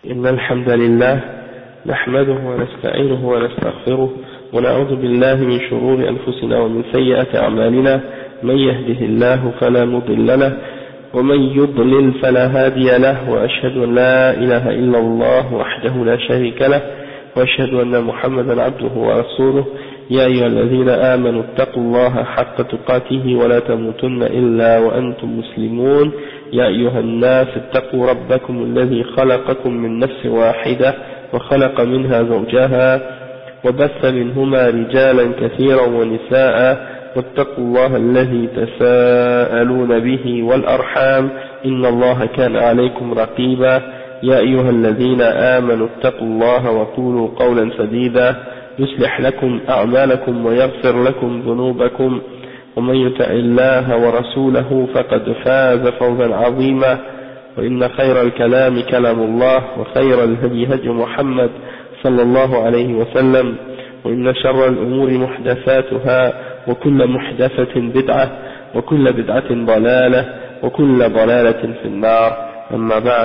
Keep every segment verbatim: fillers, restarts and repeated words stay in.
إن الحمد لله نحمده ونستعينه ونستغفره ونعوذ بالله من شرور أنفسنا ومن سيئات أعمالنا. من يهده الله فلا مضل له ومن يضلل فلا هادي له، وأشهد أن لا إله إلا الله وحده لا شريك له، وأشهد أن محمدا عبده ورسوله. يا أيها الذين آمنوا اتقوا الله حق تقاته ولا تموتن إلا وأنتم مسلمون. يا أيها الناس اتقوا ربكم الذي خلقكم من نفس واحدة وخلق منها زوجها وبث منهما رجالا كثيرا ونساء، واتقوا الله الذي تساءلون به والأرحام إن الله كان عليكم رقيبا. يا أيها الذين آمنوا اتقوا الله وقولوا قولا سديدا يصلح لكم أعمالكم ويغفر لكم ذنوبكم، ومن يطع الله ورسوله فقد فاز فوزا عظيما. وإن خير الكلام كلام الله، وخير الهدي هدي محمد صلى الله عليه وسلم، وإن شر الأمور محدثاتها وكل محدثة بدعة وكل بدعة ضلالة وكل ضلالة في النار. أما بعد.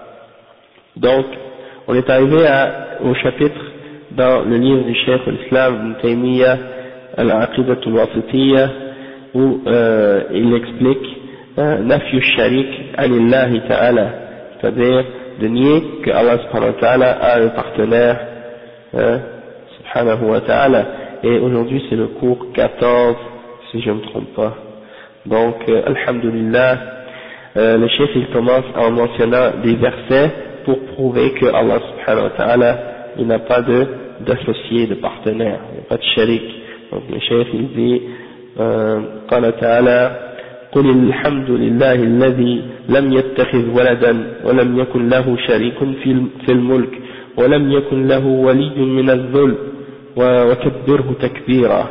Donc, on est arrivé à, au chapitre dans le livre du Cheikh l'Islam Ibn Taymiyyah, Al-Aqidah al-Wasitiyya, où euh, il explique Nafyu Sharik Anillahi Ta'ala, c'est-à-dire de nier que Allah subhanahu wa ta'ala a un partenaire, hein, subhanahu wa ta'ala. Et aujourd'hui c'est le cours quatorze, si je ne me trompe pas. Donc, euh, alhamdulillah, euh, le chef il commence en mentionnant des versets pour prouver que Allah subhanahu wa ta'ala, il n'a pas de d'associé, de partenaire, il n'y a pas de sharik. Donc le chef il dit قال تعالى قل الحمد لله الذي لم يتخذ ولدا ولم يكن له شريك في الملك ولم يكن له ولي من الذل وكبره تكبيرا.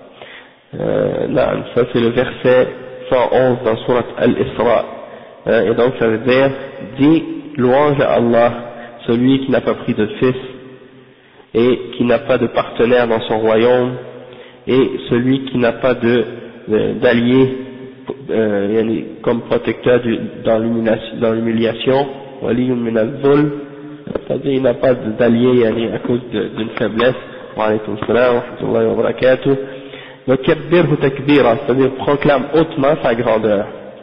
نعم, ça c'est le verset cent onze dans sourate Al-Isra. Et donc ça veut dire, dis louange à Allah, celui qui n'a pas pris de fils et qui n'a pas de partenaire dans son royaume, et celui qui n'a pas de d'allié euh, comme protecteur du, dans l'humiliation, c'est-à-dire il n'a pas d'allié à cause d'une faiblesse. Wa alaykum salam wa rahmatullahi wa barakatuh. Wa kabbirhu takbira, c'est-à-dire proclame hautement sa grandeur.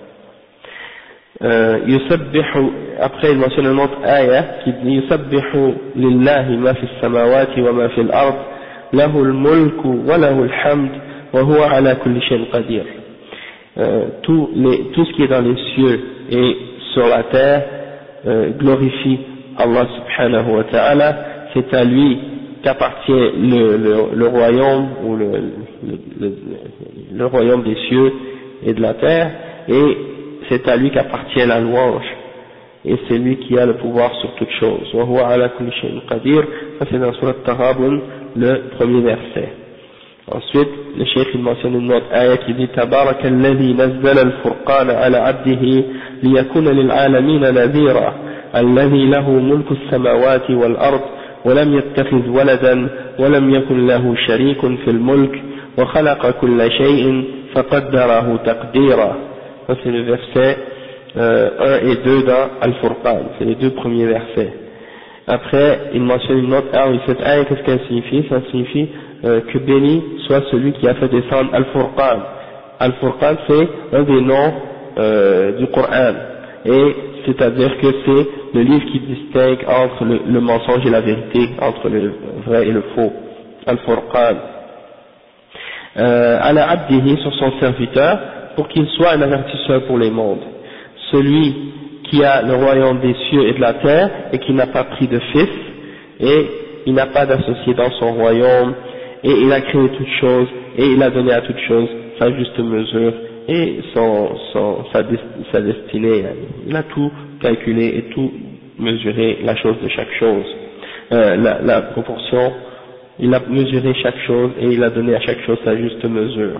يسبح, après il mentionne une autre ayah qui dit يسبح لله ما في السماوات وما في الأرض له الملك وله الحمد وهو على كل شيء قدير. Tout, les, tout ce qui est dans les cieux et sur la terre euh, glorifie Allah subhanahu wa ta'ala. C'est à lui qu'appartient le, le, le royaume ou le, le, le, le royaume des cieux et de la terre, et c'est à lui qu'appartient la louange, et c'est lui qui a le pouvoir sur toutes choses. Wa huwa ala kulli shay'in qadir. Ça c'est dans Surat Taghabun, le premier verset. Ensuite, le cheikh il mentionne une autre ayah qui dit Tabaraka alladhi nazzala al-furqana ala abdihi liyakuna lil'alamina nadhira alladhi lahu mulku as-samawati wal-ard wa lam yattakhidh waladan wa lam yakun lahu sharikun fil mulk wa khalaqa kulla shay'in faqaddarahu taqdira. Ça c'est le verset euh, un et deux dans Al-Furqan, c'est les deux premiers versets. Après, il mentionne une autre ayah, cette ayah, qu'est-ce qu'elle signifie? Ça signifie euh, que béni soit celui qui a fait descendre Al-Furqan. Al-Furqan c'est un des noms euh, du Coran, et c'est-à-dire que c'est le livre qui distingue entre le, le mensonge et la vérité, entre le vrai et le faux. Al-Furqan. Euh, ala abdihi, sur son serviteur, pour qu'il soit un avertisseur pour les mondes. Celui qui a le royaume des cieux et de la terre et qui n'a pas pris de fils, et il n'a pas d'associé dans son royaume, et il a créé toutes choses, et il a donné à toutes choses sa juste mesure et son, son, sa, sa destinée. Il a tout calculé et tout mesuré, la chose de chaque chose, euh, la, la proportion, il a mesuré chaque chose et il a donné à chaque chose sa juste mesure.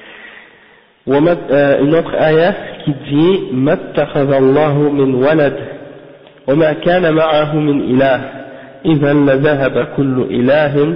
Une autre ayah qui dit ما اتخذ الله من ولد وما كان معه من إله إذا لذهب كل إله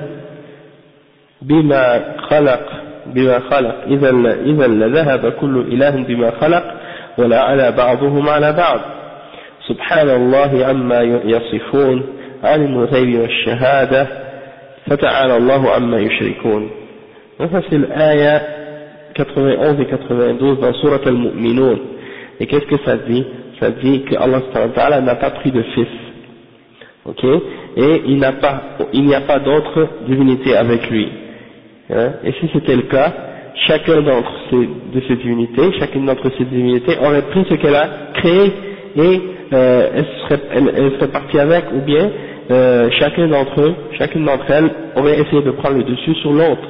بما خلق بما خلق إذا إذا لذهب كل إله بما خلق ولا على بعضهم على بعض. Subhanallah amma yasifun, alimul ghaybi wa shahada, fata'ala Allahu amma yushrikun. Donc ça c'est l'aya quatre-vingt-onze et quatre-vingt-douze dans Surat al-Mu'minun. Et qu'est-ce que ça dit? Ça dit que Allah subhanahu wa ta'ala n'a pas pris de fils. Ok? Et il n'a pas, il n'y a pas d'autre divinité avec lui. Hein? Et si c'était le cas, chacun d'entre ces, de ces divinités, chacune d'entre ces divinités aurait pris ce qu'elle a créé et euh, elle, serait, elle, elle serait partie avec, ou bien euh, chacun d'entre eux, chacune d'entre elles aurait essayé de prendre le dessus sur l'autre.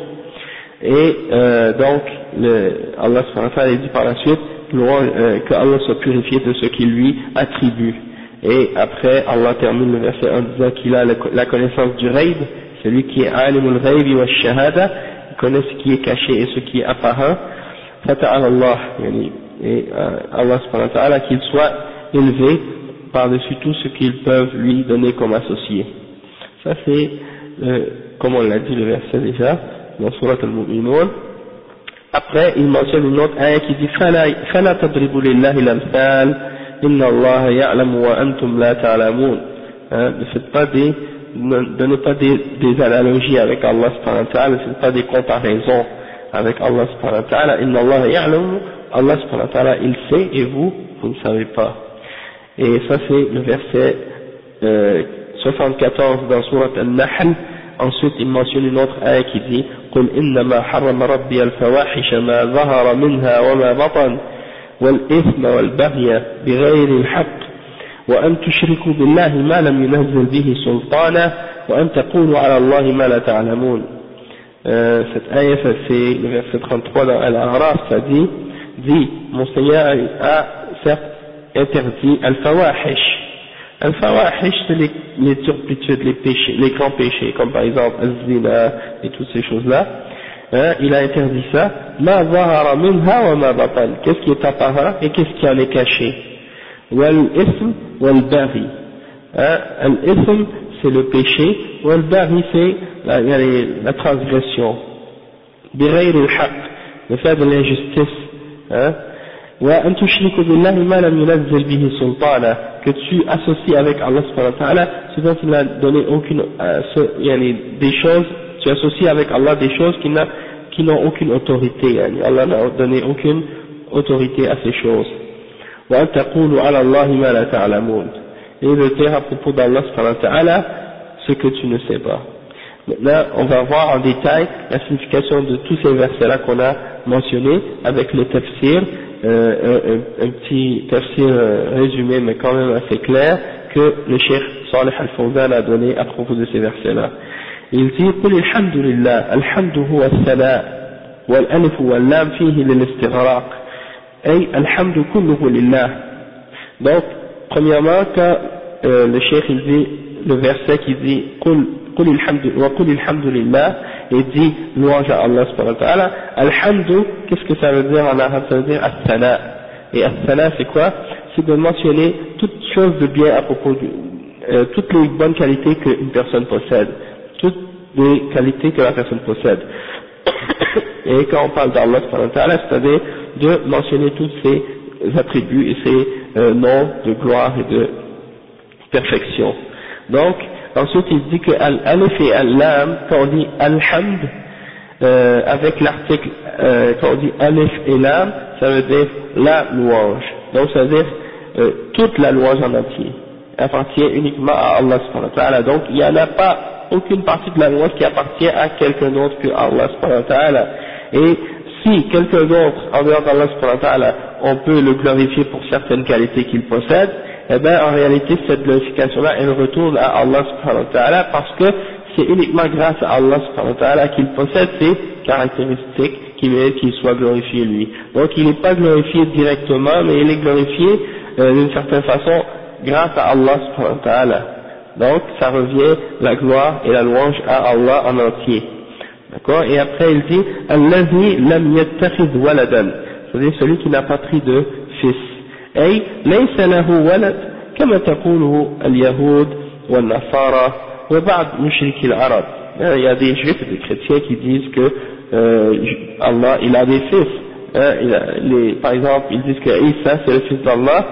Et euh, donc, le, Allah subhanahu wa ta'ala dit par la suite euh, que Allah soit purifié de ce qu'il lui attribue. Et après, Allah termine le verset en disant qu'il a la connaissance du ghaib, celui qui est alimul ghaybi wa shahada, il connaît ce qui est caché et ce qui est apparent. Fata'ala Allah, et Allah subhanahu wa ta'ala, qu'il soit élevé par-dessus tout ce qu'ils peuvent lui donner comme associé. Ça c'est, euh, comme on l'a dit le verset déjà, dans Surat al-Mu'minun. Après, il mentionne une autre ayah qui dit فَلَا تَضْرِبُوا لِلَّهِ الْأَمْثَالَ إِنَّ اللَّهَ يَعْلَمُ وَأَنْتُمْ لَا تَعْلَمُونَ. Ne faites pas des, ne donnez pas des, des analogies avec Allah subhanahu wa ta'ala, ne faites pas des comparaisons avec Allah subhanahu wa ta'ala. إِنَّ اللَّهَ يَعْلَمُ, Allah subhanahu wa ta'ala il sait et vous, vous ne savez pas. Et ça c'est le verset euh, soixante-quatorze dans Surat al-Nahl. Ensuite il mentionne une autre ayah qui dit قل إنما حرم ربي الفواحش ما ظهر منها وما بطن والإثم والبغي بغير الحق وأن تشركوا بالله ما لم ينزل به سلطانا وأن تقولوا على الله ما لا تعلمون. euh, Cette ayah ça c'est le verset trente-trois dans Al-A'raf, ça dit dit mon Seigneur a certes interdit al-fawahish. Al-fawahish c'est les, les turpitudes, les péchés, les grands péchés, comme par exemple al-zina et toutes ces choses-là. Hein, il a interdit ça. Ma zahara minha wa ma batan. Qu'est-ce qui est apparent et qu'est-ce qui en est caché? Wal-ism wal-baghi. Hein, al-ism c'est le péché, wal-baghi c'est la, la, la transgression. Bighayr al-haqq, le fait de l'injustice. Hein, وأن تشركوا بالله ما لم ينزل به سلطانا, que tu associes avec Allah subhanahu wa ta'ala ce dont il n'a donné aucune euh, ce, yani, des choses, tu associes avec Allah des choses qui, n'a, qui n'ont aucune autorité, yani, Allah n'a donné aucune autorité à ces choses. وأن تقولوا على الله ما لا تعلمون, et de dire à propos d'Allah subhanahu wa ta'ala ce que tu ne sais pas. Maintenant on va voir en détail la signification de tous ces versets là qu'on a mentionnés avec le tafsir. Euh, un, un petit tafsir euh, résumé mais quand même assez clair que le cheikh Salih al-Fawzan a donné à propos de ces versets là. Il dit قل الحمد لله الحمد هو الثناء والألف واللام فيه للاستغراق أي الحمد كله لله. Donc premièrement quand euh, le cheikh il dit le verset qui dit قل قل الحمد وقل الحمد لله et dit louange à Allah subhanahu wa ta'ala, alhamdu, qu'est-ce que ça veut dire en arabe? Ça veut dire as-sana. Et as-sana c'est quoi? C'est de mentionner toutes choses de bien à propos de euh, toutes les bonnes qualités qu'une personne possède, toutes les qualités que la personne possède. Et quand on parle d'Allah subhanahu wa ta'ala, c'est-à-dire de mentionner tous ses attributs et ses euh, noms de gloire et de perfection. Donc ensuite il dit que al-alif et al-lam, quand on dit alhamd, euh, avec l'article, euh, quand on dit alif et lam, ça veut dire la louange. Donc ça veut dire euh, toute la louange en entier appartient uniquement à Allah subhanahu wa ta'ala. Donc il n'y en a pas aucune partie de la louange qui appartient à quelqu'un d'autre que Allah subhanahu wa ta'ala. Et si quelqu'un d'autre en dehors d'Allah subhanahu wa ta'ala, on peut le glorifier pour certaines qualités qu'il possède, eh bien en réalité cette glorification-là elle retourne à Allah subhanahu wa ta'ala parce que c'est uniquement grâce à Allah subhanahu wa ta'ala qu'il possède ces caractéristiques qui méritent qu'il soit glorifié lui. Donc il n'est pas glorifié directement mais il est glorifié euh, d'une certaine façon grâce à Allah subhanahu wa ta'ala. Donc ça revient la gloire et la louange à Allah en entier. D'accord? Et après il dit Allazi lam yattakhidh waladan, c'est-à-dire celui qui n'a pas pris de fils. أي ليس له ولد كما تقوله اليهود والنصارى وبعض مشركي العرب. Il y a des juifs et des chrétiens qui disent que euh, Allah il a des fils. Hein, il a, les, par exemple ils disent que Isa c'est le fils d'Allah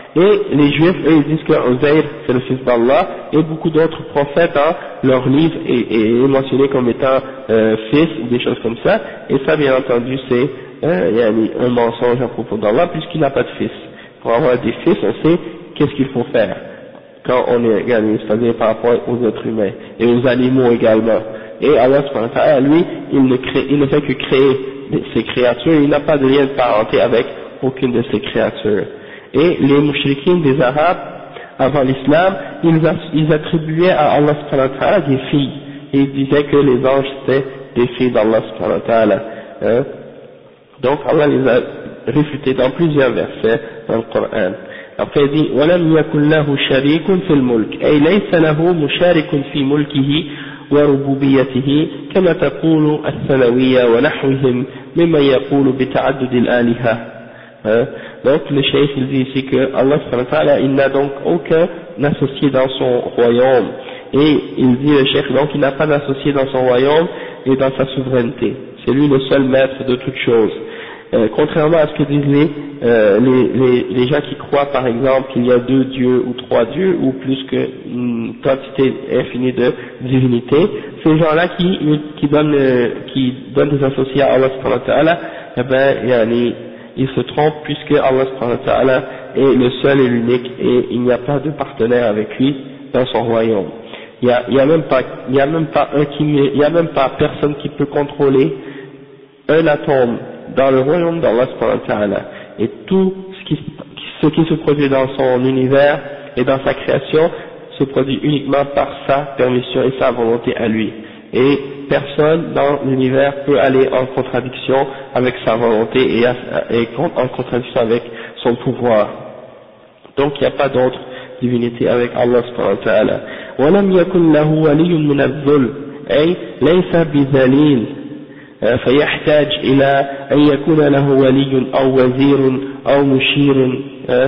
Et les juifs, eux, ils disent que Uzair, c'est le fils d'Allah, et beaucoup d'autres prophètes, hein, leur livre est, est mentionné comme étant euh, fils, ou des choses comme ça, et ça, bien entendu, c'est euh, un mensonge à propos d'Allah, puisqu'il n'a pas de fils. Pour avoir des fils, on sait qu'est-ce qu'il faut faire quand on est, c'est-à-dire par rapport aux êtres humains, et aux animaux également. Et Allah, lui, il ne, crée, il ne fait que créer ces créatures, il n'a pas de lien de parenté avec aucune de ces créatures. Et les mouchriquines des Arabes, avant l'islam, ils, ils attribuaient à Allah subhanahu wa ta'ala des filles, et ils disaient que les anges étaient des filles d'Allah subhanahu wa ta'ala. Hein? Donc Allah les a réfutés dans plusieurs versets dans le Coran. Après il dit وَلَمْ يَكُنْ لَهُ شَرِيكٌ فِي الْمُلْكِ أي ليس له مشارك في ملكه وربوبيته كما تقول الثانوية ونحوهم ممن يقول بتعدد الآلهة. Hein? Donc le cheikh il dit ici que Allah subhanahu wa ta'ala il n'a donc aucun associé dans son royaume, et il dit le cheikh donc il n'a pas d'associé dans son royaume et dans sa souveraineté, c'est lui le seul maître de toutes choses. Euh, contrairement à ce que disent les, euh, les, les, les gens qui croient par exemple qu'il y a deux dieux ou trois dieux ou plus qu'une quantité infinie de divinités, ces gens-là qui, qui, donnent, euh, qui donnent des associés à Allah subhanahu wa ta'ala, eh ben, yani, ils se trompent puisque Allah subhanahu wa ta'ala est le seul et l'unique et il n'y a pas de partenaire avec lui dans son royaume. Il n'y a, il y a même pas, il y a même pas un qui, il y a même pas personne qui peut contrôler un atome dans le royaume d'Allah subhanahu wa ta'ala, et tout ce qui, ce qui se produit dans son univers et dans sa création se produit uniquement par sa permission et sa volonté à lui, et personne dans l'univers peut aller en contradiction avec sa volonté et, à, et en contradiction avec son pouvoir. Donc il n'y a pas d'autre divinité avec Allah subhanahu wa ta'ala. وَلَمْ يَكُنْ لَهُ وَلِيٌّ مِنَ الذُّلْمِ أي ليس بذليل فيحتاج إلى أن يكون له ولي أو وزير أو مشير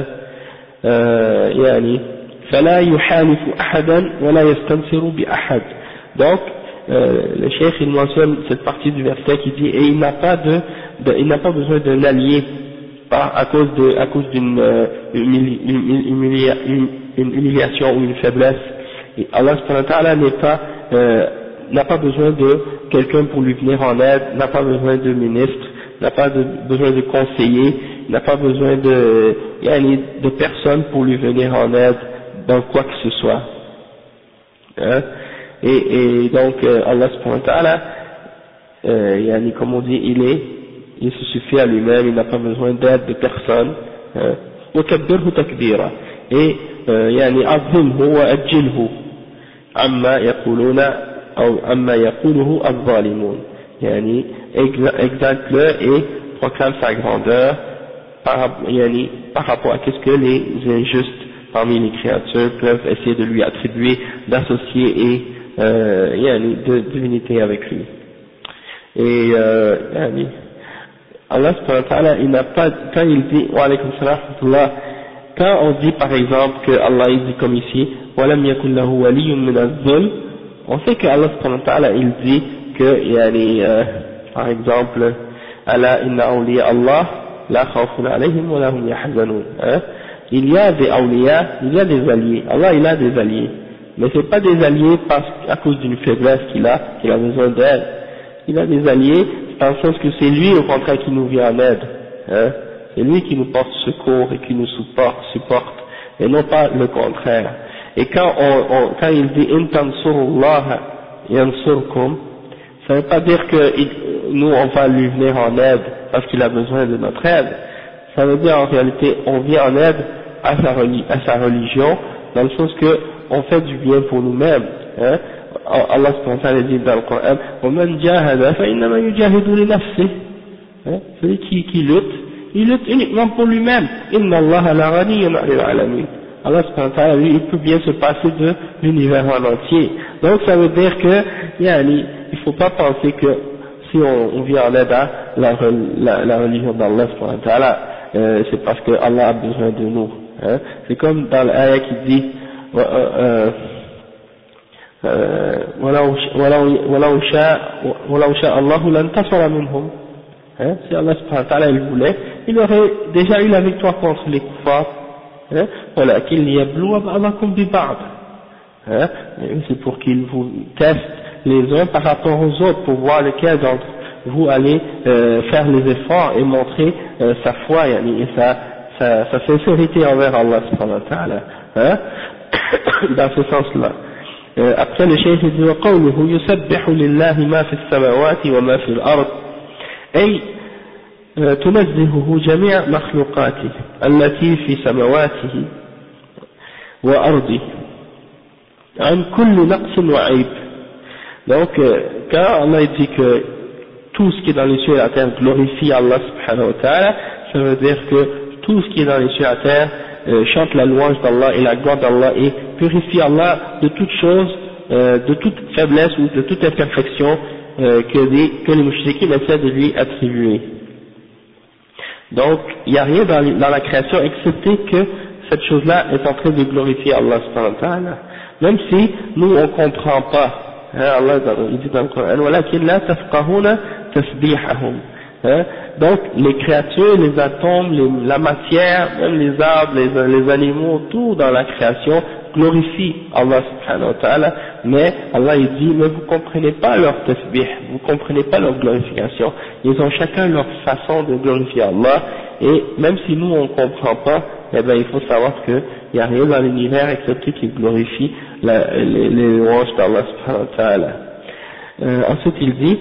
يعني فلا يحالف أحدا ولا يستنصر بأحد. Donc euh, le cheikh il mentionne cette partie du verset qui dit et il n'a pas de, de il n'a pas besoin d'un allié par, à cause de à cause d'une euh, humili, une, humilia, une, une humiliation ou une faiblesse. Et Allah subhanahu wa ta'ala n'est pas euh, n'a pas besoin de quelqu'un pour lui venir en aide, n'a pas besoin de ministre, n'a pas de, besoin de conseiller, n'a pas besoin de, yani, de personne pour lui venir en aide dans quoi que ce soit. Hein? Et, et donc euh, Allah subhanahu wa ta'ala, euh, yani, comme on dit, il est, il se suffit à lui-même, il n'a pas besoin d'aide de personne. وكبره تكبيرا. Et يعني عظمه وأجله عما يقولون أو عما يقوله الظالمون. يعني exalte-le et proclame sa grandeur par, yani, par rapport à ce que les injustes parmi les créatures peuvent essayer de lui attribuer, d'associer et euh, yani, de divinité avec lui. Et euh, yani, Allah subhanahu wa ta'ala, il n'a pas, quand il dit, wa alaykum salam wa rahmatullah, quand on dit par exemple que Allah il dit comme ici, wa lam yakun lahu waliyyun min az-zulm, on sait que Allah subhanahu wa ta'ala il dit que, yani, euh, par exemple, ala inna awliya Allah, la khawfun alayhim wa lahum yahzanun. Il y a des awliya, il y a des alliés. Allah il a des alliés, mais c'est pas des alliés parce à cause d'une faiblesse qu'il a, qu'il a besoin d'aide. Il a des alliés dans le sens que c'est lui au contraire qui nous vient en aide. Hein? C'est lui qui nous porte secours et qui nous supporte, supporte, et non pas le contraire. Et quand, on, on, quand il dit in tansurullah yansurkum, ça ne veut pas dire que il, nous on va lui venir en aide parce qu'il a besoin de notre aide. Ça veut dire en réalité on vient en aide à sa, à sa religion, dans le sens que on fait du bien pour nous-mêmes. Hein? Allah subhanahu wa ta'ala dit dans le Coran, وَمَنْ جَاهَدَ فَإِنَّمَا يُجَاهِدُ لِنَفْسِهِ. Celui qui, qui lutte, il lutte uniquement pour lui-même. إِنَّ اللَّهَ لَغَنِيٌّ عَنِ الْعَالَمِينَ. Allah subhanahu wa ta'ala, lui, il peut bien se passer de l'univers en entier. Donc ça veut dire que, yani, il ne faut pas penser que si on, on vient en aide à la, la, la religion d'Allah subhanahu wa ta'ala, euh, c'est parce que Allah a besoin de nous. Hein. C'est comme dans l'ayah qui dit, euh, euh, ولو ولو شاء ولو شاء الله لانتصر منهم. Si Allah subhanahu wa ta'ala il voulait, il aurait déjà eu la victoire contre les kuffars, hein, ولكن ليبلو بعضكم ببعض, hein, c'est pour qu'il vous teste les uns par rapport aux autres pour voir lequel d'entre vous allez euh, faire les efforts et montrer euh, sa foi et sa, sa, sa sincérité envers Allah subhanahu wa ta'ala, hein, dans ce sens-là. Euh, après le cheikh dit وقوله يسبح لله ما في السماوات وما في الأرض أي تنزهه جميع مخلوقاته التي في سماواته وأرضه عن كل نقص وعيب. Donc quand Allah dit que tout ce qui est dans les cieux et la terre glorifie Allah subhanahu wa ta'ala, ça veut dire que tout ce qui est dans les cieux et la terre euh, chante la louange d'Allah et la gloire d'Allah et purifie Allah de toute chose, euh, de toute faiblesse ou de toute imperfection euh, que, des, que les mouchriquins essaient de lui attribuer. Donc il n'y a rien dans, dans la création excepté que cette chose-là est en train de glorifier Allah subhanahu wa ta'ala, même si nous on ne comprend pas. Allah il dit dans le Coran وَلَكِنْ لَا تَفْقَهُونَ تَسْبِيحَهُمْ. Donc les créatures, les atomes, les, la matière, même les arbres, les, les animaux, tout dans la création glorifie Allah subhanahu wa ta'ala, mais Allah il dit mais vous comprenez pas leur tasbih, vous comprenez pas leur glorification. Ils ont chacun leur façon de glorifier Allah, et même si nous on comprend pas, eh ben il faut savoir que il n'y a rien dans l'univers excepté qui glorifie la, les, les louanges d'Allah subhanahu wa ta'ala. Euh, ensuite il dit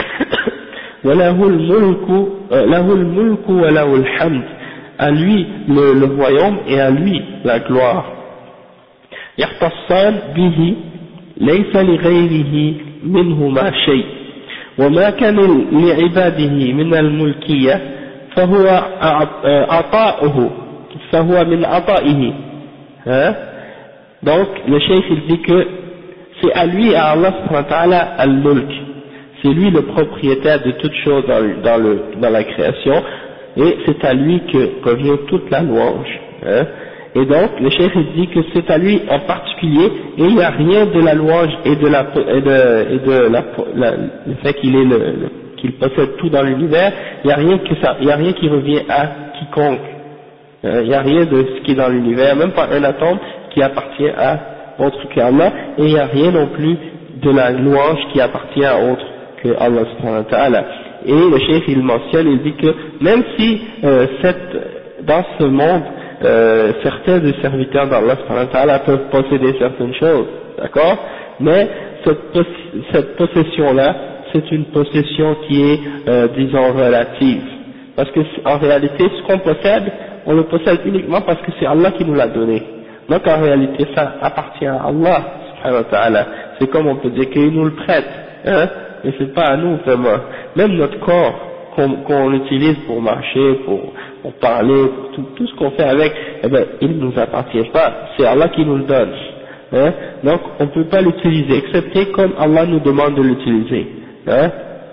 وَلَهُ الْمُلْكُ لَهُ الْمُلْكُ وَلَهُ الْحَمْدُ, à lui le, le royaume et à lui la gloire. يختصان به ليس لغيره منهما شيء وما كان لعباده من الملكية فهو عطاؤه فهو من عطائه. Hein? Donc le cheikh il dit que c'est à lui, à Allah subhanahu wa ta'ala, al-mulk, c'est lui le propriétaire de toutes choses dans, le, dans, le, dans la création, et c'est à lui que revient toute la louange. Hein? Et donc le cheikh il dit que c'est à lui en particulier, et il n'y a rien de la louange et de la et de, et de la, la, le fait qu'il est le, le qu'il possède tout dans l'univers, il n'y a rien que ça, il n'y a rien qui revient à quiconque. Il n'y a rien de ce qui est dans l'univers, même pas un atome qui appartient à autre qu'Allah, et il n'y a rien non plus de la louange qui appartient à autre que Allah subhanahu wa ta'ala. Et le cheikh il mentionne, il dit que même si euh, cette, dans ce monde, euh, certains des serviteurs d'Allah subhanahu wa ta'ala peuvent posséder certaines choses, d'accord, mais cette, cette possession-là, c'est une possession qui est, euh, disons, relative. Parce que en réalité, ce qu'on possède, on le possède uniquement parce que c'est Allah qui nous l'a donné. Donc en réalité, ça appartient à Allah subhanahu wa ta'ala. C'est comme on peut dire qu'il nous le prête, hein, mais c'est pas à nous vraiment. Même notre corps qu'on qu'on utilise pour marcher, pour, pour parler, pour tout, tout ce qu'on fait avec, eh ben, il ne nous appartient pas. C'est Allah qui nous le donne. Hein. Donc on ne peut pas l'utiliser, excepté comme Allah nous demande de l'utiliser. Hein.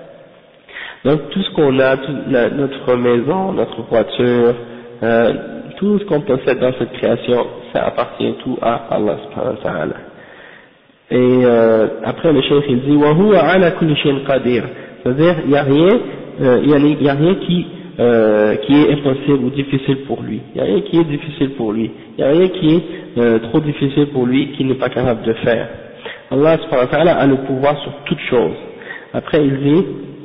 Donc tout ce qu'on a, toute la, notre maison, notre voiture, euh, tout ce qu'on possède dans cette création, ça appartient tout à Allah subhanahu wa ta'ala. Et euh, après le cheikh il dit wa huwa ala kulli shay'in qadir, c'est-à-dire il n'y a rien, euh, il y a, il y a rien qui euh, qui est impossible ou difficile pour lui. Il n'y a rien qui est difficile pour lui. Il n'y a rien qui est euh, trop difficile pour lui qu'il n'est pas capable de faire. Allah subhanahu wa ta'ala a le pouvoir sur toute chose. Après il dit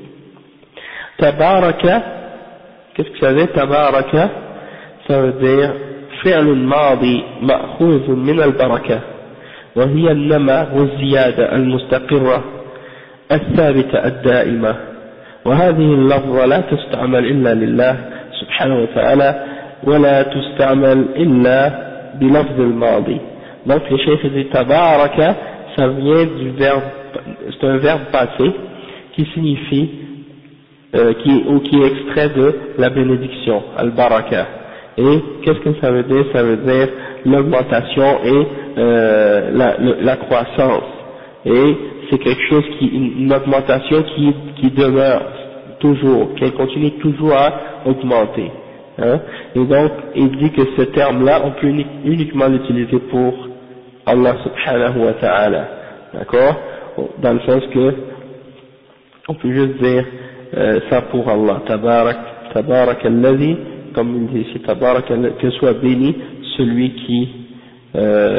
Tabaraka, qu'est-ce que ça veut dire Tabaraka? Ça veut dire فعل ماضي مأخوذ من البركة وهي النمى والزيادة المستقرة الثابتة الدائمة، وهذه اللفظة لا تستعمل إلا لله سبحانه وتعالى ولا تستعمل إلا بلفظ الماضي. Donc le cheikh dit Tabaraka, ça vient du verbe, c'est un verbe passé qui signifie euh, qui, ou qui est extrait de la bénédiction, al-baraka. Et qu'est-ce que ça veut dire? Ça veut dire l'augmentation et euh, la, la croissance. Et c'est quelque chose qui, une augmentation qui, qui demeure toujours, qui continue toujours à augmenter. Hein? Et donc, il dit que ce terme-là, on peut uniquement l'utiliser pour Allah subhanahu wa ta'ala. D'accord? Dans le sens que, on peut juste dire euh, ça pour Allah. Tabarak, tabarak alladhi, comme il dit ici, tabarak, que soit béni celui qui euh,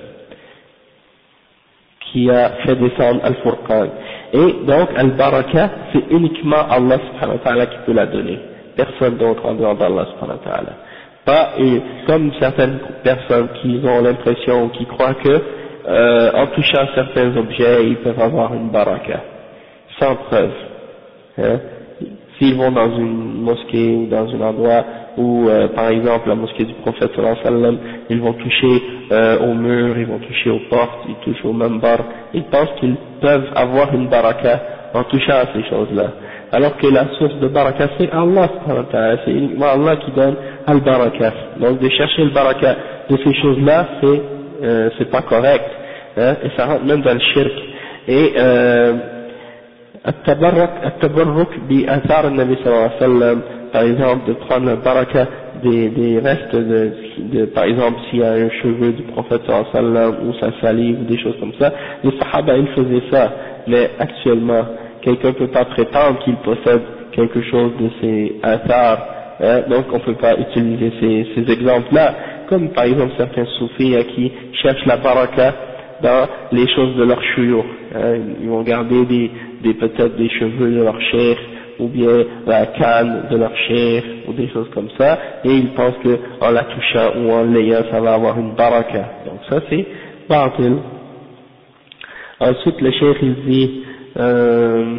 qui a fait descendre Al-Furqan. Et donc Al-Baraka, c'est uniquement Allah subhanahu wa ta'ala qui peut la donner, personne d'autre en dehors d'Allah subhanahu wa ta'ala. Pas et, comme certaines personnes qui ont l'impression ou qui croient que euh, en touchant certains objets ils peuvent avoir une baraka, sans preuve. Hein. S'ils vont dans une mosquée ou dans un endroit où, euh, par exemple, la mosquée du prophète sallallahu alayhi wa sallam, ils vont toucher euh, au mur, ils vont toucher aux portes, ils touchent au mambar, ils pensent qu'ils peuvent avoir une baraka en touchant à ces choses-là. Alors que la source de baraka, c'est Allah, c'est uniquement Allah qui donne al-baraka. Donc de chercher le baraka de ces choses-là, c'est euh, c'est pas correct, hein, et ça rentre même dans le shirk. Et euh, التبرك التبرك بآثار النبي صلى الله عليه وسلم, par exemple de prendre le baraka des, des restes de, de, par exemple s'il y a un cheveu du prophète sallallahu alayhi wa sallam ou sa salive ou des choses comme ça, les sahaba ils faisaient ça, mais actuellement quelqu'un ne peut pas prétendre qu'il possède quelque chose de ces athars, hein, donc on ne peut pas utiliser ces, ces exemples là, comme par exemple certains soufis hein, qui cherchent la baraka dans les choses de leur chouyour, hein, ils vont garder des, des peut-être des cheveux de leur cheikh ou bien la canne de leur cheikh ou des choses comme ça, et ils pensent que en la touchant ou en l'ayant ça va avoir une baraka. Donc ça c'est batil. Ensuite le cheikh il dit euh,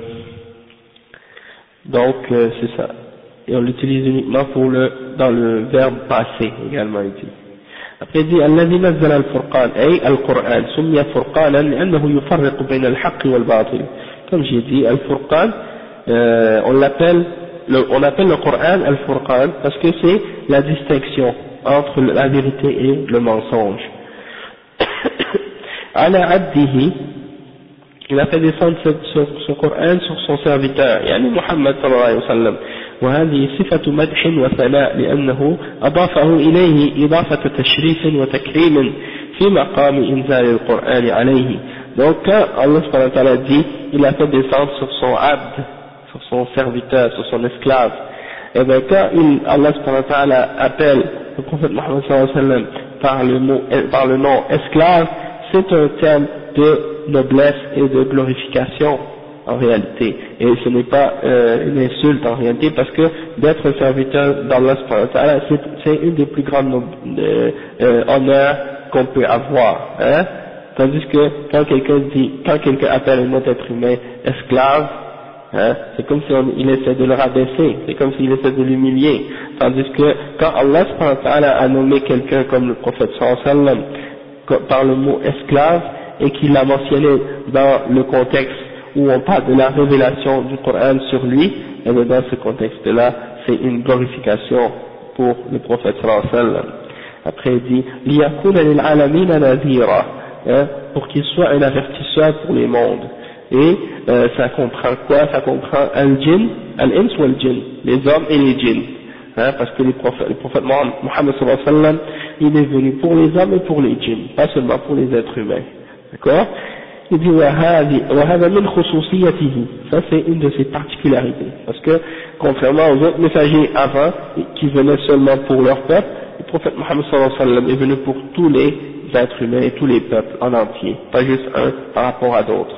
donc euh, c'est ça, et on l'utilise uniquement pour le dans le verbe passé également il dit. Après il dit الذي نزل الفرقان أي القرآن سمي فرقانا لأنه يفرق بين الحق والباطل. Comme j'ai dit, Al-Furqan, euh, on l'appelle, on appelle le Coran Al-Furqan parce que c'est la distinction entre la vérité et le mensonge. Ala abdihi, il a fait descendre ce, ce, ce Coran sur son serviteur, yani Muhammad sallallahu alayhi wa sallam. وهذه صفة مدح وثناء لأنه أضافه إليه إضافة تشريف وتكريم في مقام إنزال القرآن عليه. Donc quand Allah subhanahu wa ta'ala dit il a fait descendre sur son abd, sur son serviteur, sur son esclave, et bien quand il, Allah subhanahu wa ta'ala appelle le prophète Mohammed sallallahu alayhi wa sallam par le mot, par le nom esclave, c'est un terme de noblesse et de glorification en réalité, et ce n'est pas euh, une insulte en réalité, parce que d'être un serviteur d'Allah subhanahu wa ta'ala, c'est une des plus grandes euh, euh, honneurs qu'on peut avoir, hein. Tandis que quand quelqu'un dit, quand quelqu'un appelle un autre être humain esclave, hein, c'est comme si on, il essaie de le rabaisser, c'est comme s'il essaie de l'humilier. Tandis que quand Allah subhanahu wa ta'ala a nommé quelqu'un comme le prophète sallallahu alayhi wa sallam par le mot esclave, et qu'il l'a mentionné dans le contexte où on parle de la révélation du Coran sur lui, et dans ce contexte-là, c'est une glorification pour le prophète sallallahu alayhi wa sallam. Après il dit, liyakuna lil alamina nadhira, hein, pour qu'il soit un avertisseur pour les mondes. Et euh, ça comprend quoi? Ça comprend al-jinn, al-ins ou al-jinn, les hommes et les djinns, hein, parce que les prophètes, le prophète Mohammed sallallahu alayhi wa sallam, il est venu pour les hommes et pour les djinns, pas seulement pour les êtres humains. D'accord? Il dit وهذا من خصوصيته, ça c'est une de ses particularités, parce que contrairement aux autres messagers avant qui venaient seulement pour leur peuple, le prophète Mohammed sallallahu alayhi wa sallam est venu pour tous les êtres humains et tous les peuples en entier, pas juste un par rapport à d'autres.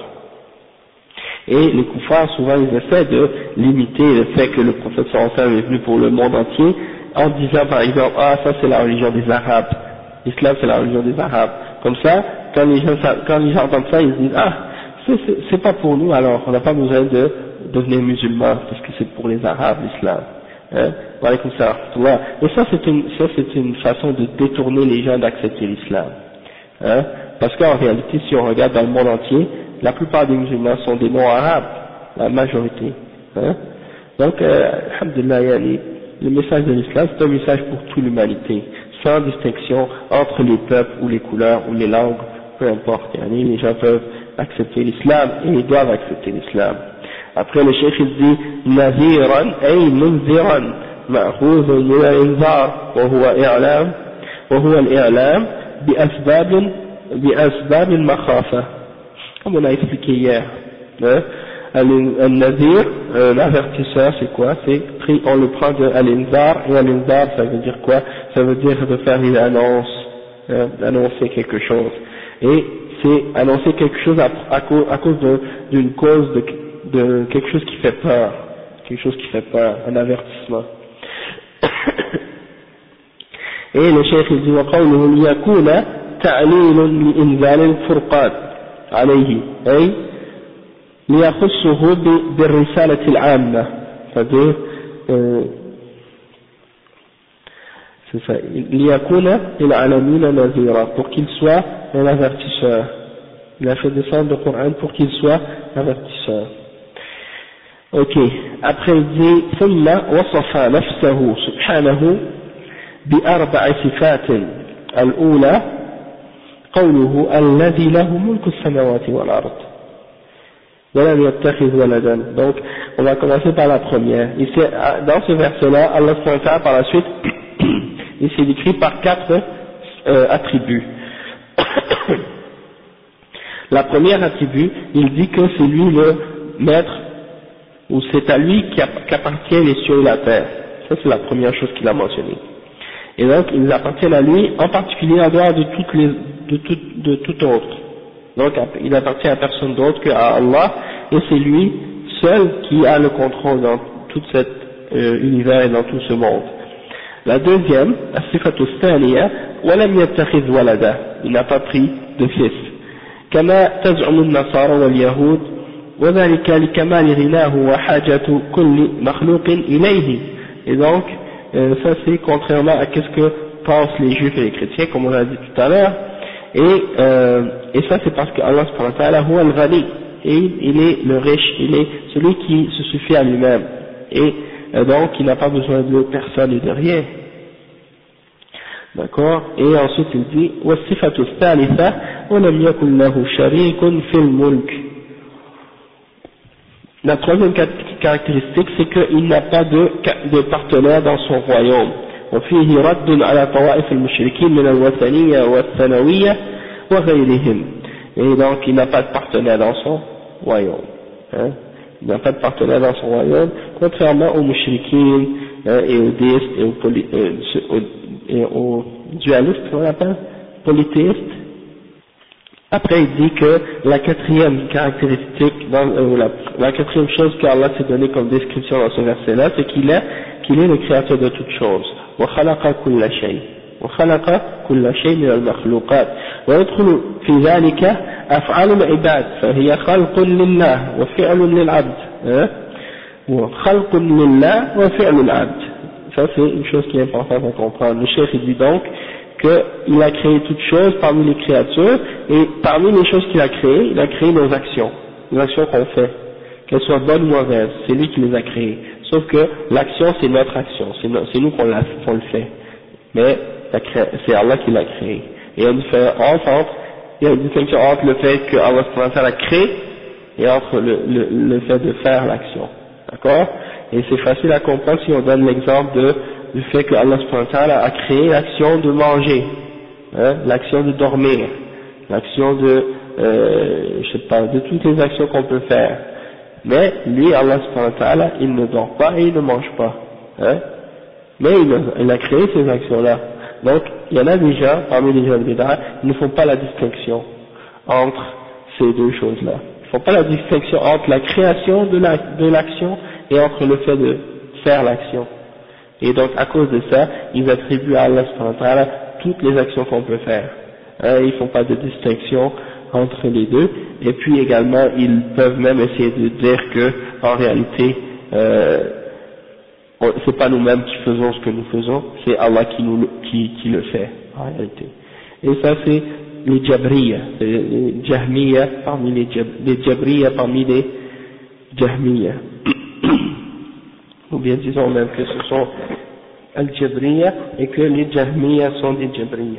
Et les kuffars souvent ils essaient de limiter le fait que le prophète sallallahu alayhi wa sallam est venu pour le monde entier en disant par exemple, ah ça c'est la religion des Arabes, l'islam c'est la religion des Arabes. Comme ça, quand les gens, quand les gens entendent ça, ils se disent, ah, c'est pas pour nous, alors on n'a pas besoin de devenir musulman, parce que c'est pour les Arabes, l'islam. Hein? Voilà, comme ça. Et ça, c'est une, ça, c'est une façon de détourner les gens d'accepter l'islam. Hein? Parce qu'en réalité, si on regarde dans le monde entier, la plupart des musulmans sont des non-arabes, la majorité. Hein? Donc, euh, alhamdulillah, le message de l'islam, c'est un message pour toute l'humanité, sans distinction entre les peuples ou les couleurs ou les langues, peu importe. Les gens peuvent accepter l'islam et ils doivent accepter l'islam. Après le cheikh il dit naziran ay munziran ma'khuz min al-inzar wa huwa i'lam wa huwa al-i'lam bi asbab bi asbab al-makhafa, comme on a expliqué hier, hein? Al-Nazir, euh, l'avertisseur, c'est quoi? C'est, on le prend de Al-Inzar, et Al-Inzar, ça veut dire quoi? Ça veut dire de faire une annonce, hein, d'annoncer quelque chose. Et c'est annoncer quelque chose à, à cause, à cause de, d'une cause de, de quelque chose qui fait peur, quelque chose qui fait peur, un avertissement. Et le cheikh il dit وقوله ليكون تعليل لإنزال الفرقان عليه أي ليخصه بالرسالة العامة c'est-à-dire euh, c'est ça ليكون للعالمين نذيرا pour qu'il soit un avertisseur. Il a fait descendre le Coran pour qu'il soit avertisseur. Ok, après il dit ثم وصف نفسه سبحانه بأربع صفات الأولى قوله الذي له ملك السماوات والأرض ولم يتخذ ولدا. Donc on va commencer par la première. Ici, dans ce verset-là, Allah subhanahu wa ta'ala par la suite il s'est décrit par quatre euh, attributs. La première attribut, il dit que c'est lui le maître, ou c'est à lui qu'appartient les cieux et la terre. Ça c'est la première chose qu'il a mentionnée. Et donc ils appartiennent à lui, en particulier en dehors de toutes les, de tout, de tout autre. Donc il appartient à personne d'autre qu'à Allah, et c'est lui seul qui a le contrôle dans tout cet euh, univers et dans tout ce monde. La deuxième, as-sifatu thaniya, walam yattakhidh walada, il n'a pas pris de fils. Kama taz'umu an-nasara wal yahud, wa dhalika li kamali ghinahu wa hajatu kulli makhluqin ilayhi. Et donc Euh, ça c'est contrairement à ce que pensent les juifs et les chrétiens, comme on l'a dit tout à l'heure, et, euh, et ça c'est parce que Allah subhanahu wa ta'ala huwa al-ghani, et il est le riche, il est celui qui se suffit à lui-même, et euh, donc il n'a pas besoin de personne et de rien. D'accord? Et ensuite il dit وَالصِّفَةُ الثَّالِثَةُ وَلَمْ يَكُنْ لَهُ شَرِيكٌ فِي الْمُلْكِ. La troisième caractéristique, c'est qu'il n'a pas de, de partenaire dans son royaume. وفيه رد على طوائف المشركين من الوثنية والثانوية وغيرهم. Et donc il n'a pas de partenaire dans son royaume. Hein? Il n'a pas de partenaire dans son royaume, contrairement aux mushrikin hein, et aux déistes et aux, poly, euh, et aux dualistes, on appelle, polythéistes. Après, il dit que la quatrième caractéristique, dans, euh, la, la quatrième chose qu'Allah s'est donné comme description dans ce verset-là, c'est qu'il est, qu'il est le créateur de toutes choses. وَخَلَقَ كُلَّ شَيْءٍ وَخَلَقَ كُلَّ شَيْءٍ مِنَ الْمَخْلُوقَاتِ ويدخل في ذلك أفعال العباد فهي خلق لله وفعل للعبد وخلق لله وفعل العبد. Ça c'est une chose qui est importante à comprendre. Le chef il dit donc qu'il a créé toutes choses parmi les créatures, et parmi les choses qu'il a créées, il a créé nos actions, les actions qu'on fait, qu'elles soient bonnes ou mauvaises, c'est lui qui les a créées. Sauf que l'action c'est notre action, c'est, no, c'est nous qu'on, l'a, qu'on le fait, mais c'est Allah qui l'a créé. Et il y a une différence entre, il y a une distinction entre le fait que Allah a créé et entre le, le, le fait de faire l'action. D'accord? Et c'est facile à comprendre si on donne l'exemple de du fait que Allah subhanahu wa ta'ala a créé l'action de manger, hein, l'action de dormir, l'action de, euh, je sais pas, de toutes les actions qu'on peut faire. Mais lui, Allah subhanahu wa ta'ala, il ne dort pas et il ne mange pas. Hein, mais il a, il a créé ces actions-là. Donc, il y en a des gens, parmi les gens de Bid'a, ils ne font pas la distinction entre ces deux choses-là. Ils ne font pas la distinction entre la création de, la, de l'action et entre le fait de faire l'action. Et donc, à cause de ça, ils attribuent à Allah subhanahu wa ta'ala toutes les actions qu'on peut faire. Hein, ils ne font pas de distinction entre les deux. Et puis également, ils peuvent même essayer de dire que, en réalité, euh, c'est pas nous-mêmes qui faisons ce que nous faisons, c'est Allah qui nous qui, qui le fait, en réalité. Et ça, c'est les Jabriya, les Jahmiya parmi les, Jab, les Jabriya parmi les Jahmiya. Ou bien disons même que ce sont Al-Jabriya et que les Jahmiya sont des Jabriya.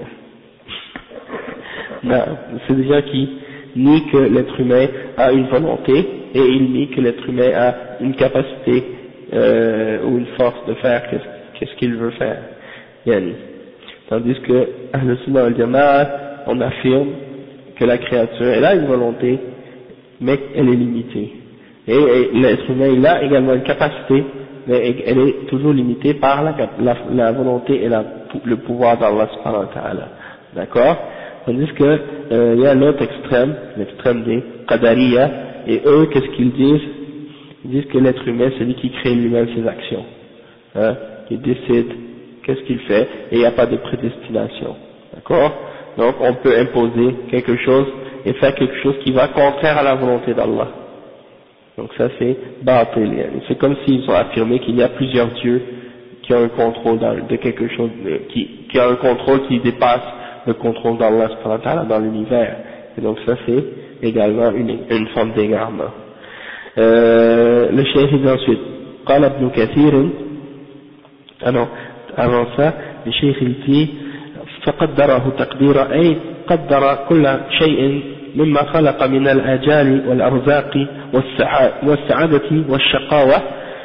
C'est des gens qui nient que l'être humain a une volonté et ils nient que l'être humain a une capacité euh, ou une force de faire qu'est-ce qu'il veut faire. Yani. Tandis que Ahl Sunnah wal Jama'a, on affirme que la créature elle a une volonté mais elle est limitée. Et, et l'être humain, il a également une capacité, mais elle est toujours limitée par la, la, la volonté et la, le pouvoir d'Allah subhanahu wa ta'ala. D'accord? Tandis que, euh, il y a l'autre extrême, l'extrême des Qadariya, et eux, qu'est-ce qu'ils disent? Ils disent que l'être humain, c'est lui qui crée lui-même ses actions. Hein? Qui décide qu'est-ce qu'il fait, et il n'y a pas de prédestination. D'accord? Donc, on peut imposer quelque chose et faire quelque chose qui va contraire à la volonté d'Allah. Donc ça c'est Batil. C'est comme s'ils ont affirmé qu'il y a plusieurs dieux qui ont un contrôle de quelque chose, qui, qui a un contrôle qui dépasse le contrôle d'Allah subhanahu wa ta'ala dans l'univers. Et donc ça c'est également une, une forme d'égarement. Euh, le cheikh dit ensuite, قال ابن كثير, ah non, avant ça, le cheikh il dit, فقدره تقديرا أي قدر كل شيء مما خلق من الآجال والأرزاق والسعادة والشقاوة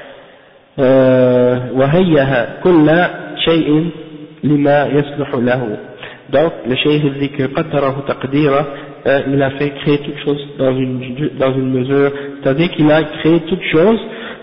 وهيها كل شيء لما يصلح له. Donc le cheikh dit que قدره تقديرا, euh, il a fait créer toute chose dans une, dans une mesure, c'est-à-dire qu'il a créé toute chose,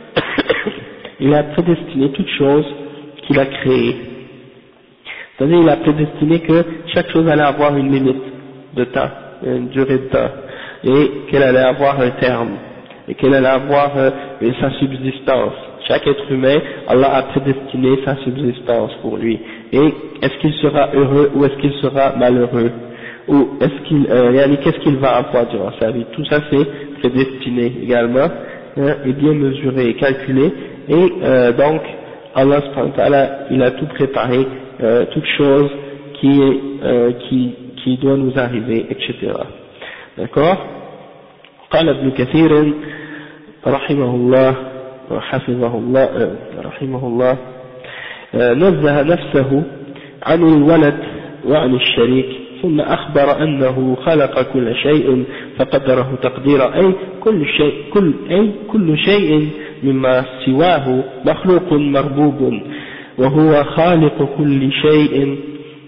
il a prédestiné toute chose qu'il a créée. C'est-à-dire il a prédestiné que chaque chose allait avoir une limite de temps, une durée de temps, et qu'elle allait avoir un terme, et qu'elle allait avoir euh, sa subsistance. Chaque être humain, Allah a prédestiné sa subsistance pour lui. Et est-ce qu'il sera heureux ou est-ce qu'il sera malheureux? Ou est-ce qu'il, euh, qu'est-ce qu'il va avoir durant sa vie? Tout ça c'est prédestiné également, hein, et bien mesuré et calculé. Et euh, donc, Allah subhanahu wa ta'ala, il a tout préparé, euh, toute chose qui, est, euh, qui, qui doit nous arriver, et cetera. D'accord? قال ابن كثير رحمه الله وحفظه الله رحمه الله نزه نفسه عن الولد وعن الشريك ثم أخبر أنه خلق كل شيء فقدره تقديرا أي كل شيء كل أي كل شيء مما سواه مخلوق مربوب وهو خالق كل شيء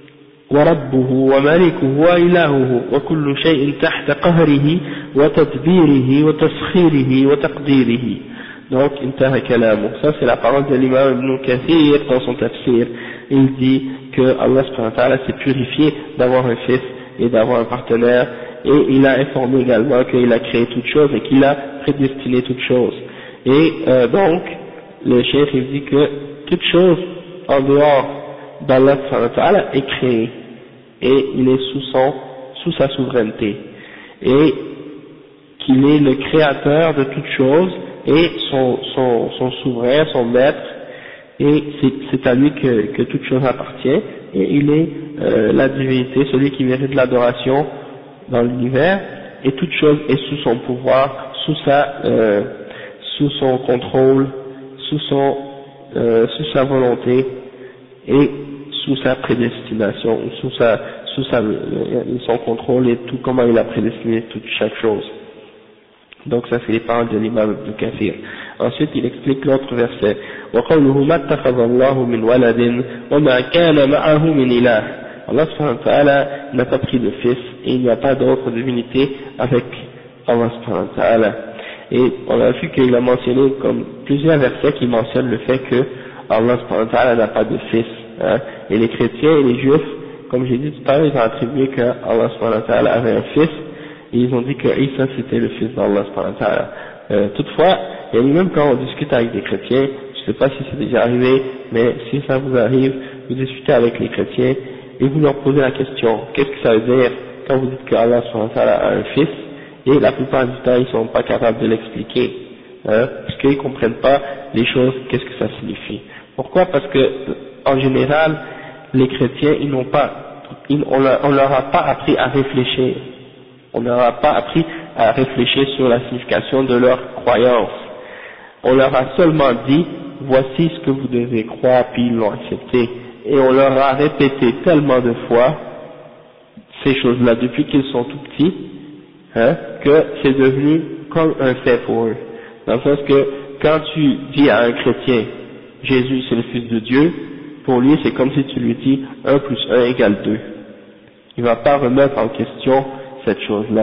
وربه وملكه وإلهه وكل شيء تحت قهره وتدبيره وتسخيره وتقديره. Donc, intaha kalamu. Ça, c'est la parole de l'imam Ibn Kathir dans son tafsir. Il dit que Allah subhanahu wa ta'ala s'est purifié d'avoir un fils et d'avoir un partenaire, et il a informé également qu'il a créé toutes choses et qu'il a prédestiné toutes choses. Et euh, donc, le cheikh il dit que toute chose en dehors d'Allah subhanahu wa ta'ala est créée, et il est sous son, sous sa souveraineté, et qu'il est le créateur de toutes choses, et son, son, son souverain, son maître, et c'est à lui que, que toute chose appartient, et il est euh, la divinité, celui qui mérite l'adoration dans l'univers, et toute chose est sous son pouvoir, sous sa, euh, sous son contrôle, sous son, euh, sous sa volonté, et sous sa prédestination, sous sa, sous sa, son contrôle et tout, comment il a prédestiné toute chaque chose. Donc ça c'est les paroles de l'imam Ibn Kathir. Ensuite il explique l'autre verset. وَقَوْلُهُ مَا اتَّخَذَ اللَّهُ مِنْ وَلَدٍ وَمَا كَانَ مَعَهُ مِنْ إِلَهٍ. Allah subhanahu wa ta'ala n'a pas pris de fils et il n'y a pas d'autre divinité avec Allah subhanahu wa ta'ala. Et on a vu qu'il a mentionné comme plusieurs versets qui mentionnent le fait que Allah subhanahu wa ta'ala n'a pas de fils. Hein. Et les chrétiens et les juifs, comme j'ai dit tout à l'heure, ils ont attribué que Allah subhanahu wa ta'ala avait un fils. Et ils ont dit que Isa c'était le fils d'Allah subhanahu wa ta'ala. Euh, toutefois, et même quand on discute avec des chrétiens, je ne sais pas si c'est déjà arrivé, mais si ça vous arrive, vous discutez avec les chrétiens et vous leur posez la question, qu'est-ce que ça veut dire quand vous dites que Allah subhanahu wa ta'ala a un fils, et la plupart du temps ils ne sont pas capables de l'expliquer, hein, parce qu'ils ne comprennent pas les choses, qu'est-ce que ça signifie. Pourquoi? Parce que en général, les chrétiens, ils n'ont pas, ils, on, leur, on leur a pas appris à réfléchir. On ne leur a pas appris à réfléchir sur la signification de leur croyance. On leur a seulement dit, voici ce que vous devez croire, puis ils l'ont accepté. Et on leur a répété tellement de fois ces choses-là depuis qu'ils sont tout petits, hein, que c'est devenu comme un fait pour eux. Dans le sens que quand tu dis à un chrétien, Jésus c'est le Fils de Dieu, pour lui c'est comme si tu lui dis un plus un égale deux. Il ne va pas remettre en question cette chose-là.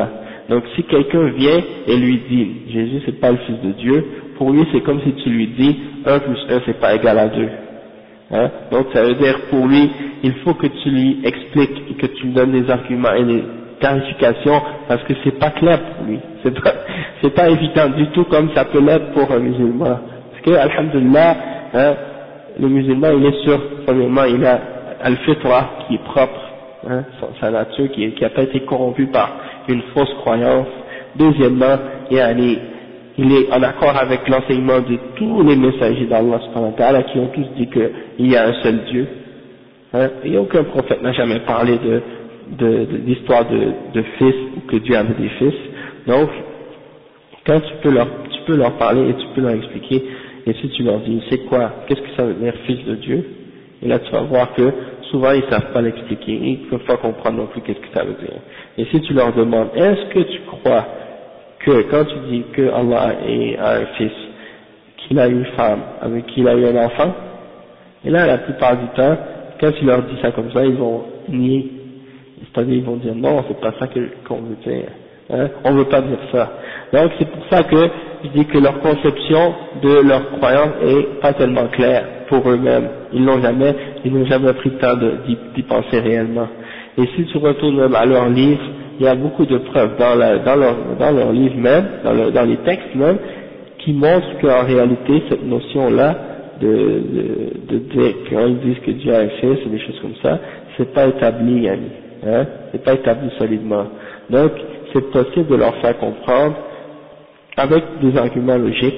Donc si quelqu'un vient et lui dit Jésus c'est pas le fils de Dieu, pour lui c'est comme si tu lui dis un plus un c'est pas égal à deux. Hein? Donc ça veut dire pour lui, il faut que tu lui expliques et que tu lui donnes des arguments et des clarifications parce que c'est pas clair pour lui. C'est pas, c'est pas évident du tout comme ça peut l'être pour un musulman. Parce que, alhamdulillah, hein, le musulman il est sûr, premièrement il a al-fitra qui est propre, hein, sa nature qui n'a pas été corrompue par une fausse croyance. Deuxièmement, il, a, il est en accord avec l'enseignement de tous les messagers d'Allah subhanahu wa ta'ala qui ont tous dit qu'il y a un seul Dieu. Hein, et aucun prophète n'a jamais parlé de, de, de l'histoire de, de fils ou que Dieu avait des fils. Donc, quand tu peux leur, tu peux leur parler et tu peux leur expliquer, et si tu leur dis c'est quoi, qu'est-ce que ça veut dire fils de Dieu, et là tu vas voir que souvent ils savent pas l'expliquer, ils ne peuvent pas comprendre non plus qu'est-ce que ça veut dire. Et si tu leur demandes, est-ce que tu crois que quand tu dis que Allah a un fils, qu'il a une femme, avec qui il a eu un enfant, et là la plupart du temps, quand tu leur dis ça comme ça, ils vont nier, c'est-à-dire ils vont dire non, c'est pas ça qu'on veut dire, hein, on veut pas dire ça. Donc c'est pour ça que je dis que leur conception de leur croyance est pas tellement claire pour eux-mêmes, ils n'ont jamais, ils n'ont jamais pris le temps d'y penser réellement. Et si tu retournes même à leur livre, il y a beaucoup de preuves dans, la, dans, leur, dans leur livre même, dans, le, dans les textes même, qui montrent qu'en réalité cette notion-là de, de, de dire quand ils disent que Dieu a un fils et des choses comme ça, c'est pas établi, Yanni, hein, c'est pas établi solidement. Donc c'est possible de leur faire comprendre avec des arguments logiques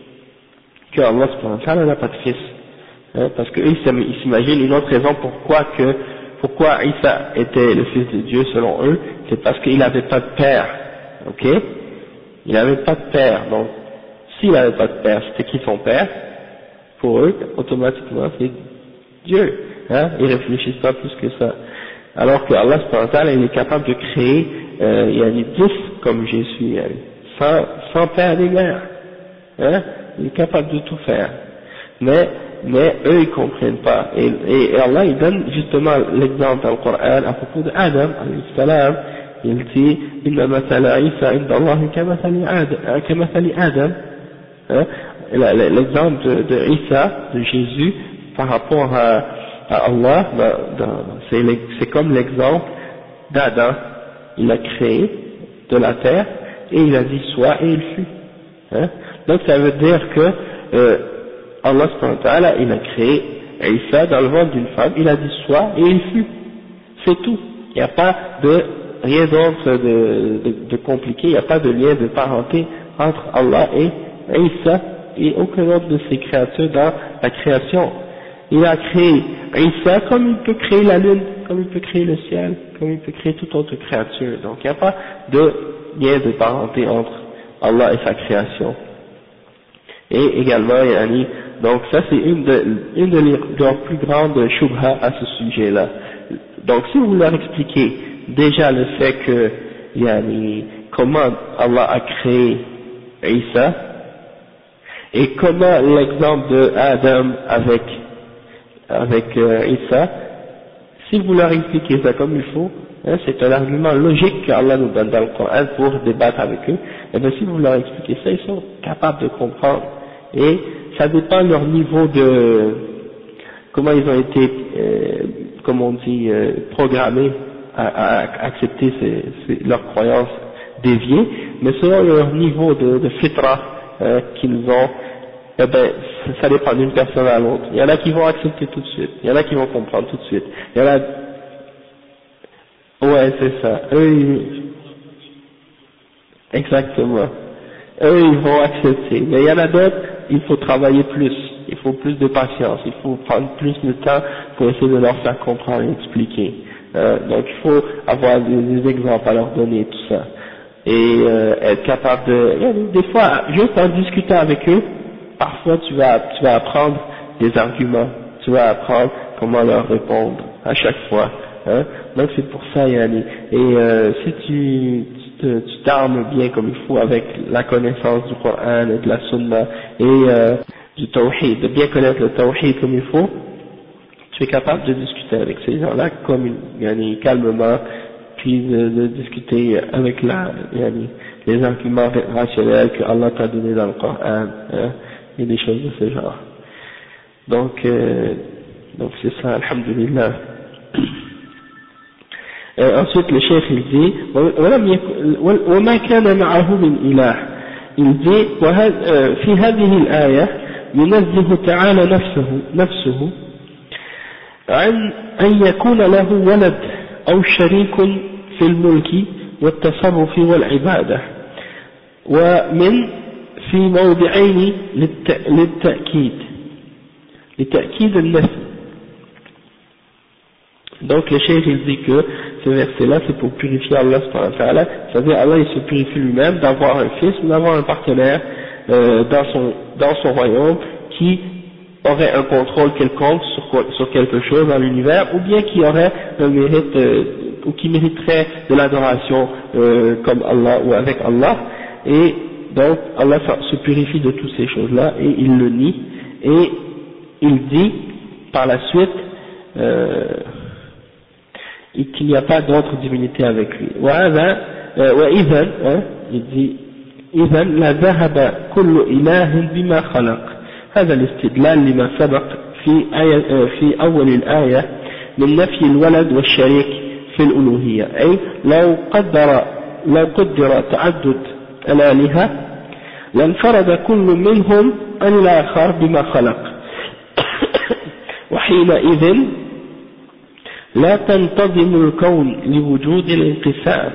que Allah subhanahu wa ta'ala n'a pas de fils, hein, parce qu'eux ils s'imaginent une autre raison pourquoi que pourquoi Isa était le fils de Dieu selon eux, c'est parce qu'il n'avait pas de père, ok? Il n'avait pas de père, donc s'il n'avait pas de père, c'était qui son père? Pour eux, automatiquement c'est Dieu, hein? Ils réfléchissent pas plus que ça. Alors que Allah subhanahu wa ta'ala, il est capable de créer, euh, il y a des dix comme Jésus, sans, sans père ni mère, hein? Il est capable de tout faire. Mais mais eux ils comprennent pas, et, et, et Allah il donne justement l'exemple dans le Coran à propos d'Adam alayhi salam, il dit inna mathala Isa inda Allah kamathali Adam, hein, l'exemple de, de Isa, de Jésus par rapport à, à Allah, c'est comme l'exemple d'Adam, il a créé de la terre et il a dit soit et il fut, hein. Donc ça veut dire que euh, Allah subhanahu wa ta'ala, il a créé Isa dans le ventre d'une femme, il a dit soit et il fut. C'est tout. Il n'y a pas de, rien d'autre de, de, de compliqué, il n'y a pas de lien de parenté entre Allah et Isa et aucun autre de ses créatures dans la création. Il a créé Isa comme il peut créer la lune, comme il peut créer le ciel, comme il peut créer toute autre créature. Donc il n'y a pas de lien de parenté entre Allah et sa création. Et également, yani, donc ça c'est une de, une de leurs plus grandes shubha à ce sujet-là. Donc si vous leur expliquez déjà le fait que, yani, comment Allah a créé Isa, et comment l'exemple de Adam avec, avec euh, Isa, si vous leur expliquez ça comme il faut, hein, c'est un argument logique qu'Allah nous donne dans le Coran pour débattre avec eux, et bien si vous leur expliquez ça, ils sont capables de comprendre. Et ça dépend de leur niveau de, comment ils ont été, euh, comme on dit, euh, programmés à, à accepter ces, ces, leurs croyances déviées, mais selon leur niveau de, de fitra euh, qu'ils ont, eh ben, ça dépend d'une personne à l'autre. Il y en a qui vont accepter tout de suite, il y en a qui vont comprendre tout de suite. Il y en a, ouais, c'est ça. Eux, ils... exactement. Eux, ils vont accepter. Mais il y en a d'autres, il faut travailler plus, il faut plus de patience, il faut prendre plus de temps pour essayer de leur faire comprendre et expliquer. Euh, donc il faut avoir des, des exemples à leur donner, tout ça. Et euh, être capable de... Des fois, juste en discutant avec eux, parfois tu vas, tu vas apprendre des arguments, tu vas apprendre comment leur répondre à chaque fois. Hein. Donc c'est pour ça, Yanni. Et euh, si tu... tu t'armes bien comme il faut avec la connaissance du Coran et de la Sunna et euh, du Tawhid, de bien connaître le Tawhid comme il faut, tu es capable de discuter avec ces gens-là comme yani, calmement, puis de, de discuter avec la, les arguments rationnels que Allah t'a donné dans le Coran, hein, et des choses de ce genre. Donc, euh, donc c'est ça, alhamdulillah. Euh, ensuite, le chef il dit, وَمَا كَانَ مَعَهُ مِنْ إِلَهٍ. Il dit, في هذه الآية ينزه تعالى نفسه نفسه عن أن يكون له ولد أو شريك في الملك والتصرف والعبادة، ومن في موضعين للتأكيد لتأكيد النفي. Donc le cheikh il dit que ce verset-là c'est pour purifier Allah subhanahu wa ta'ala, c'est-à-dire Allah il se purifie lui-même d'avoir un fils ou d'avoir un partenaire euh, dans son dans son royaume qui aurait un contrôle quelconque sur, sur quelque chose dans l'univers, ou bien qui aurait un mérite euh, ou qui mériterait de l'adoration euh, comme Allah ou avec Allah. Et donc Allah se purifie de toutes ces choses-là et il le nie, et il dit par la suite euh, et qu'il n'y a pas d'autre divinité avec lui. وإذا il dit إذا لذهب كل إله بما خلق. هذا الاستدلال لما سبق في آية في أول الآية من نفي الولد والشريك في الألوهية، أي لو قدر لو قدر تعدد الآلهة لانفرد كل منهم عن الآخر بما خلق، وحينئذ لا تنتظم الكون لوجود الانقسام.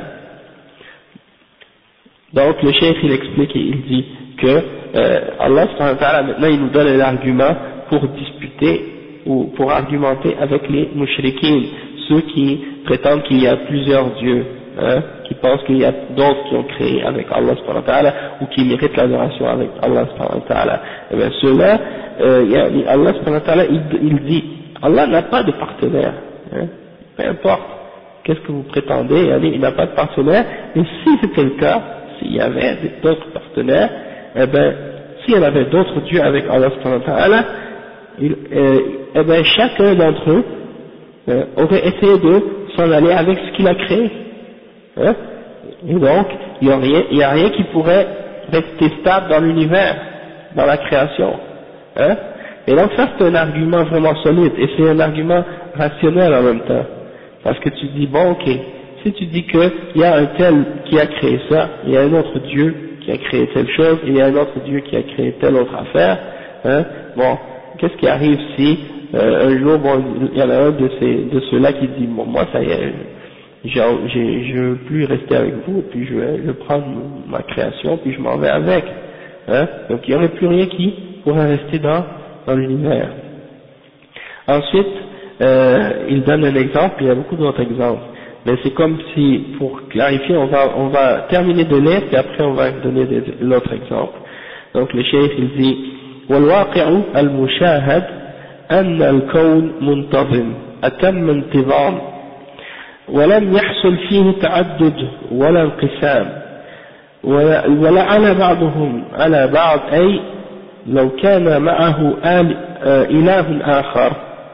Donc le cheikh il explique et il dit que euh, Allah subhanahu wa ta'ala maintenant il nous donne l'argument pour disputer ou pour argumenter avec les mushrikines, ceux qui prétendent qu'il y a plusieurs dieux, hein, qui pensent qu'il y a d'autres qui ont créé avec Allah subhanahu wa ta'ala ou qui méritent l'adoration avec Allah subhanahu wa ta'ala. Et bien ceux-là, euh, Allah subhanahu wa ta'ala il, il dit Allah n'a pas de partenaire. Hein, peu importe qu'est-ce que vous prétendez, il n'a pas de partenaire, et si c'était le cas, s'il y avait d'autres partenaires, eh ben, s'il y en avait d'autres dieux avec Allah subhanahu wa ta'ala, euh, eh ben, chacun d'entre eux euh, aurait essayé de s'en aller avec ce qu'il a créé. Hein, et donc, il n'y a rien, il y a rien qui pourrait rester stable dans l'univers, dans la création. Hein. Et donc ça c'est un argument vraiment solide, et c'est un argument rationnel en même temps, parce que tu dis bon ok, si tu dis qu'il y a un tel qui a créé ça, il y a un autre Dieu qui a créé telle chose, et il y a un autre Dieu qui a créé telle autre affaire, hein, bon, qu'est-ce qui arrive si euh, un jour bon, il y en a un de ces de ceux-là qui dit bon moi ça y est, je ne veux plus rester avec vous, puis je vais, je vais prendre ma création, puis je m'en vais avec, hein, donc il n'y aurait plus rien qui pourrait rester dans dans l'univers. Ensuite, euh, il donne un exemple, il y a beaucoup d'autres exemples, mais c'est comme si, pour clarifier, on va, on va terminer de lire, puis après on va donner l'autre exemple. Donc le cheikh il dit والواقع المشاهد أن الكون منتظم أتم انتظام ولم يحصل فيه تعدد ولا انقسام ولعن بعضهم على بعض، أي لو كان معه آل إله آخر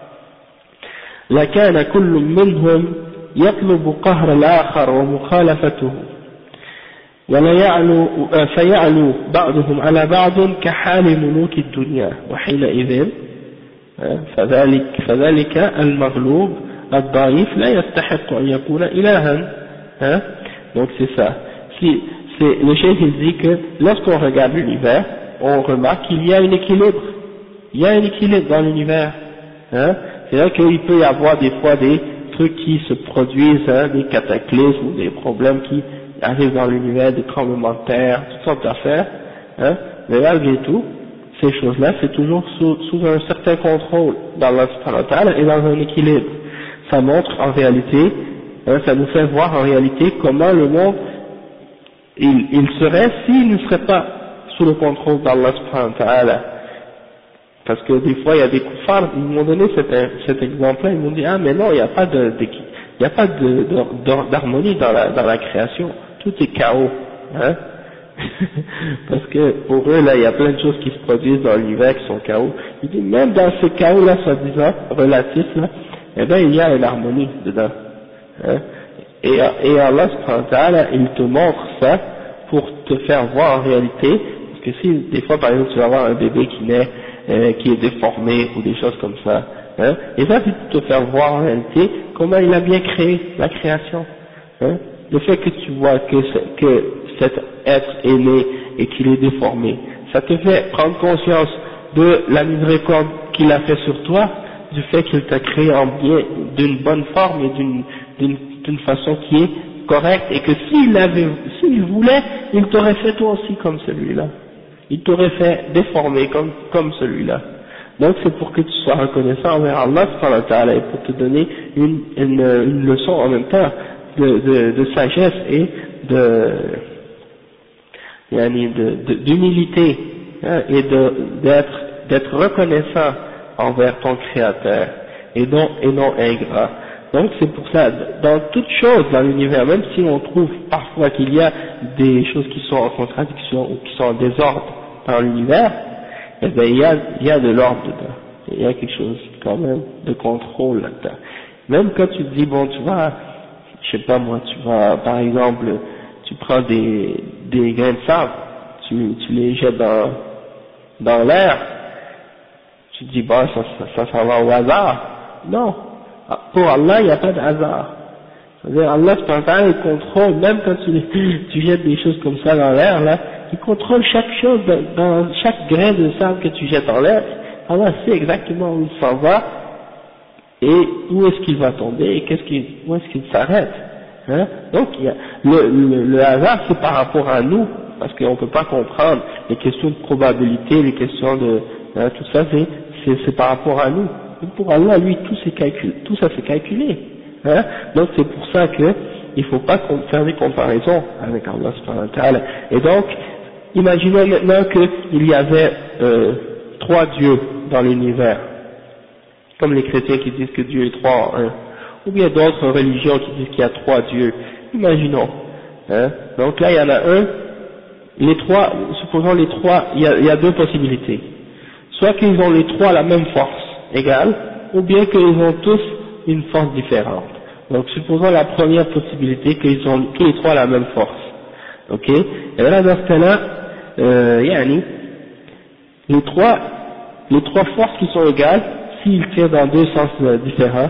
لكان كل منهم يطلب قهر الآخر ومخالفته ولا يعلو فيعلو بعضهم على بعض كحال ملوك الدنيا، وحينئذ فذلك, فذلك المغلوب الضعيف لا يستحق أن يكون إلها. Hein? Donc c'est ça. Si, c'est, le cheikh il dit que lorsqu'on regarde l'univers, on remarque qu'il y a un équilibre, il y a un équilibre dans l'univers. Hein? C'est là qu'il peut y avoir des fois des trucs qui se produisent, hein, des cataclysmes, des problèmes qui arrivent dans l'univers, des tremblements de terre, toutes sortes d'affaires. Hein? Mais malgré tout, ces choses-là, c'est toujours sous, sous un certain contrôle d'Allah subhanahu wa ta'ala et dans un équilibre. Ça montre en réalité, hein, ça nous fait voir en réalité comment le monde il, il serait s'il ne serait pas sous le contrôle d'Allah subhanahu wa ta'ala. Parce que des fois il y a des kuffars, ils m'ont donné cet, cet exemple-là, ils m'ont dit ah mais non, il n'y a pas de, de il n'y a pas de, d'harmonie dans la, dans la création, tout est chaos, hein. Parce que pour eux là il y a plein de choses qui se produisent dans l'univers qui sont chaos. Ils disent même dans ce chaos là soi-disant relatif là, eh ben il y a une harmonie dedans, hein. Et, et Allah subhanahu wa ta'ala, il te montre ça pour te faire voir en réalité, parce que si des fois par exemple tu vas avoir un bébé qui naît, euh, qui est déformé ou des choses comme ça, hein, et ça c'est pour te faire voir en réalité comment il a bien créé la création. Hein. Le fait que tu vois que, que cet être est né et qu'il est déformé, ça te fait prendre conscience de la miséricorde qu'il a fait sur toi, du fait qu'il t'a créé en bien, d'une bonne forme et d'une, d'une, d'une façon qui est correcte, et que s'il avait, s'il voulait, il t'aurait fait toi aussi comme celui-là. Il t'aurait fait déformer comme, comme celui-là. Donc c'est pour que tu sois reconnaissant envers Allah subhanahu wa ta'ala et pour te donner une, une, une leçon en même temps de, de, de sagesse et de, yani de, de, d'humilité, hein, et de, d'être, d'être reconnaissant envers ton Créateur et non, et non ingrat. Donc c'est pour ça, dans toute chose dans l'univers, même si on trouve parfois qu'il y a des choses qui sont en contradiction ou qui sont en désordre dans l'univers, eh bien il y a, il y a de l'ordre dedans, il y a quelque chose quand même de contrôle là-dedans. Même quand tu te dis, bon tu vas, je sais pas moi, tu vas par exemple, tu prends des, des grains de sable, tu, tu les jettes dans, dans l'air, tu te dis, bon ça, ça, ça, ça va au hasard. Non. Pour Allah, il n'y a pas de hasard. C'est-à-dire, Allah, il contrôle, même quand tu, tu jettes des choses comme ça dans l'air, là, il contrôle chaque chose, dans chaque grain de sable que tu jettes en l'air. Allah sait exactement où il s'en va, et où est-ce qu'il va tomber, et qu'est-ce qu'il, où est-ce qu'il s'arrête. Hein? Donc, il y a, le, le, le hasard, c'est par rapport à nous, parce qu'on ne peut pas comprendre les questions de probabilité, les questions de, hein, tout ça, c'est, c'est, c'est par rapport à nous. Pour Allah, lui, tout, c'est calculé, tout ça c'est calculé. Hein. Donc c'est pour ça que il ne faut pas faire des comparaisons avec Allah subhanahu wa ta'ala. Et donc, imaginons maintenant qu'il y avait euh, trois dieux dans l'univers, comme les chrétiens qui disent que Dieu est trois en un, ou bien d'autres religions qui disent qu'il y a trois dieux. Imaginons. Hein. Donc là, il y en a un, les trois, supposons les trois, il y a, il y a deux possibilités. Soit qu'ils ont les trois la même force égale, ou bien qu'ils ont tous une force différente. Donc supposons la première possibilité qu'ils ont tous les trois la même force. Ok. Et là dans ce cas-là, euh, yani, les trois, les trois forces qui sont égales, s'ils tirent dans deux sens euh, différents,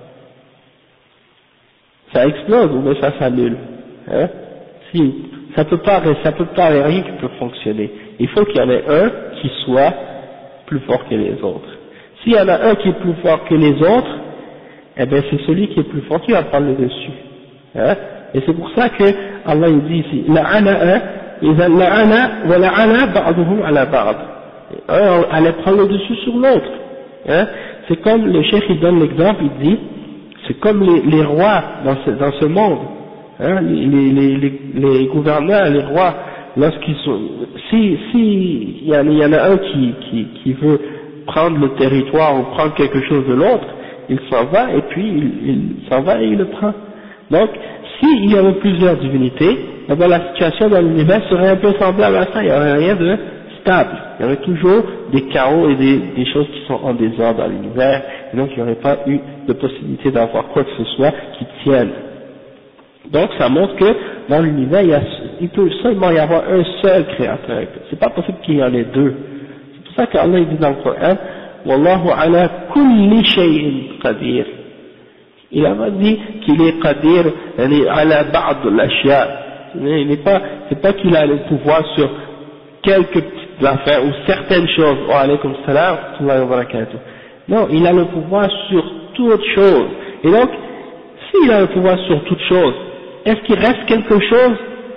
ça explose ou bien ça s'annule. Hein. Si, ça peut pas, ça peut pas rien qui peut fonctionner. Il faut qu'il y en ait un qui soit plus fort que les autres. S'il y en a un qui est plus fort que les autres, eh bien c'est celui qui est plus fort qui va prendre le dessus. Hein? Et c'est pour ça que Allah il dit ici, la'ana un, إذا la'ana wa la'ana ba'duhum ala ba'd. Un allait prendre le dessus sur l'autre. Hein? C'est comme le cheikh il donne l'exemple, il dit, c'est comme les, les rois dans ce, dans ce monde. Hein? Les, les, les, les gouverneurs, les rois, lorsqu'ils sont, si, si il y, en, il y en a un qui, qui, qui veut prendre le territoire ou prendre quelque chose de l'autre, il s'en va et puis il, il s'en va et il le prend. Donc, s'il y avait plusieurs divinités, eh bien, la situation dans l'univers serait un peu semblable à ça, il n'y aurait rien de stable, il y aurait toujours des chaos et des, des choses qui sont en désordre dans l'univers, et donc il n'y aurait pas eu de possibilité d'avoir quoi que ce soit qui tienne. Donc ça montre que dans l'univers, il, y a, il peut seulement y avoir un seul créateur, c'est pas possible qu'il y en ait deux. C'est pour ça qu'Allah dit dans le Coran, Wallahu ala kulli shay'in qadir. Il a dit qu'il est qadir, ala ba'd l'ashya. Il n'est pas, c'est pas qu'il a le pouvoir sur quelques petites affaires ou certaines choses. Wa alaykum salam wa barakatuh. Non, il a le pouvoir sur toutes choses. Et donc, s'il a le pouvoir sur toutes choses, est-ce qu'il reste quelque chose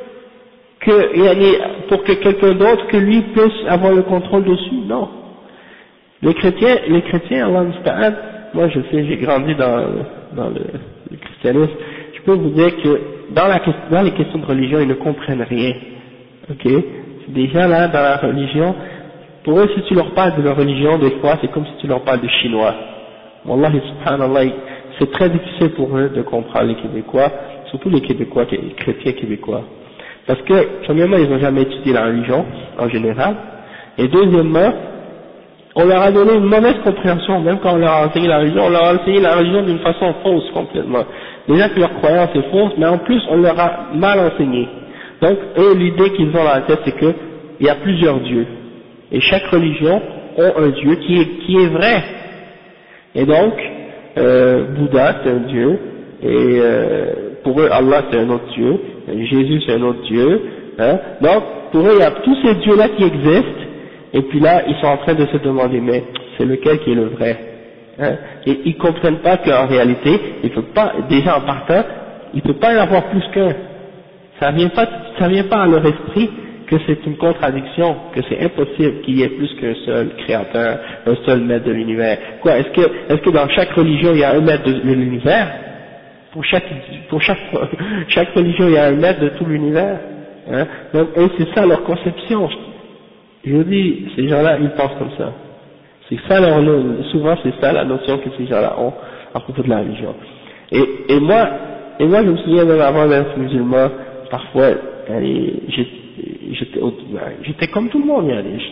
que, pour que quelqu'un d'autre que lui puisse avoir le contrôle dessus? Non. Les chrétiens, les chrétiens, Allah musta'an, moi je sais, j'ai grandi dans, dans le, le christianisme, je peux vous dire que dans, la, dans les questions de religion, ils ne comprennent rien. Ok? Déjà là, dans la religion, pour eux, si tu leur parles de leur religion, des fois, c'est comme si tu leur parles de chinois. Wallahi subhanallah, c'est très difficile pour eux de comprendre les Québécois, surtout les Québécois, les chrétiens québécois. Parce que, premièrement, ils n'ont jamais étudié la religion, en général, et deuxièmement, on leur a donné une mauvaise compréhension, même quand on leur a enseigné la religion, on leur a enseigné la religion d'une façon fausse complètement. déjà que leur croyance est fausse, mais en plus on leur a mal enseigné. Donc eux, l'idée qu'ils ont dans la tête, c'est que il y a plusieurs dieux, et chaque religion a un dieu qui est, qui est vrai. Et donc, euh, Bouddha c'est un dieu, et euh, pour eux Allah c'est un autre dieu, Jésus c'est un autre dieu, hein. Donc pour eux il y a tous ces dieux-là qui existent, et puis là ils sont en train de se demander mais c'est lequel qui est le vrai, hein. Et ils comprennent pas qu'en réalité il peut pas, déjà en partant, il peut pas y avoir plus qu'un. Ça vient pas, ça vient pas à leur esprit que c'est une contradiction, que c'est impossible qu'il y ait plus qu'un seul créateur, un seul maître de l'univers. Quoi, est-ce que, est-ce que dans chaque religion il y a un maître de l'univers? Pour chaque, pour chaque, chaque religion il y a un maître de tout l'univers, hein? Donc, eux, c'est ça leur conception. Je vous dis, ces gens-là, ils pensent comme ça. C'est ça leur, souvent c'est ça la notion que ces gens-là ont à propos de la religion. Et, et moi, et moi je me souviens même avant d'être musulman, parfois, j'étais, j'étais comme tout le monde,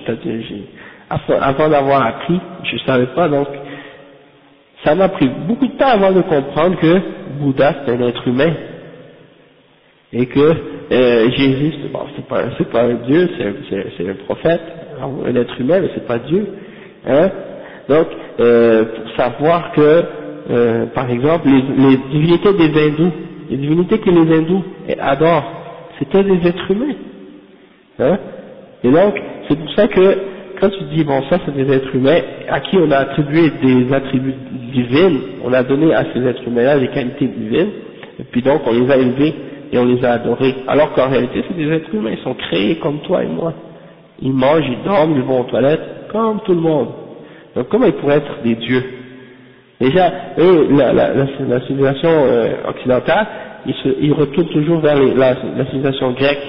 avant d'avoir appris, je savais pas, donc, ça m'a pris beaucoup de temps avant de comprendre que Bouddha c'est un être humain, et que euh, Jésus c'est, bon, c'est pas, c'est pas un dieu, c'est, c'est, c'est un prophète, un être humain, mais c'est pas Dieu, hein. Donc, euh, pour savoir que, euh, par exemple, les, les divinités des hindous, les divinités que les hindous adorent, c'était des êtres humains, hein. Et donc, c'est pour ça que quand tu dis bon ça c'est des êtres humains à qui on a attribué des attributs divins, on a donné à ces êtres humains-là des qualités divines, et puis donc on les a élevés et on les a adorés, alors qu'en réalité c'est des êtres humains, ils sont créés comme toi et moi, ils mangent, ils dorment, ils vont aux toilettes, comme tout le monde. Donc comment ils pourraient être des dieux? Déjà, eux, la, la, la, la civilisation euh, occidentale, ils, se, ils retournent toujours vers les, la, la civilisation grecque.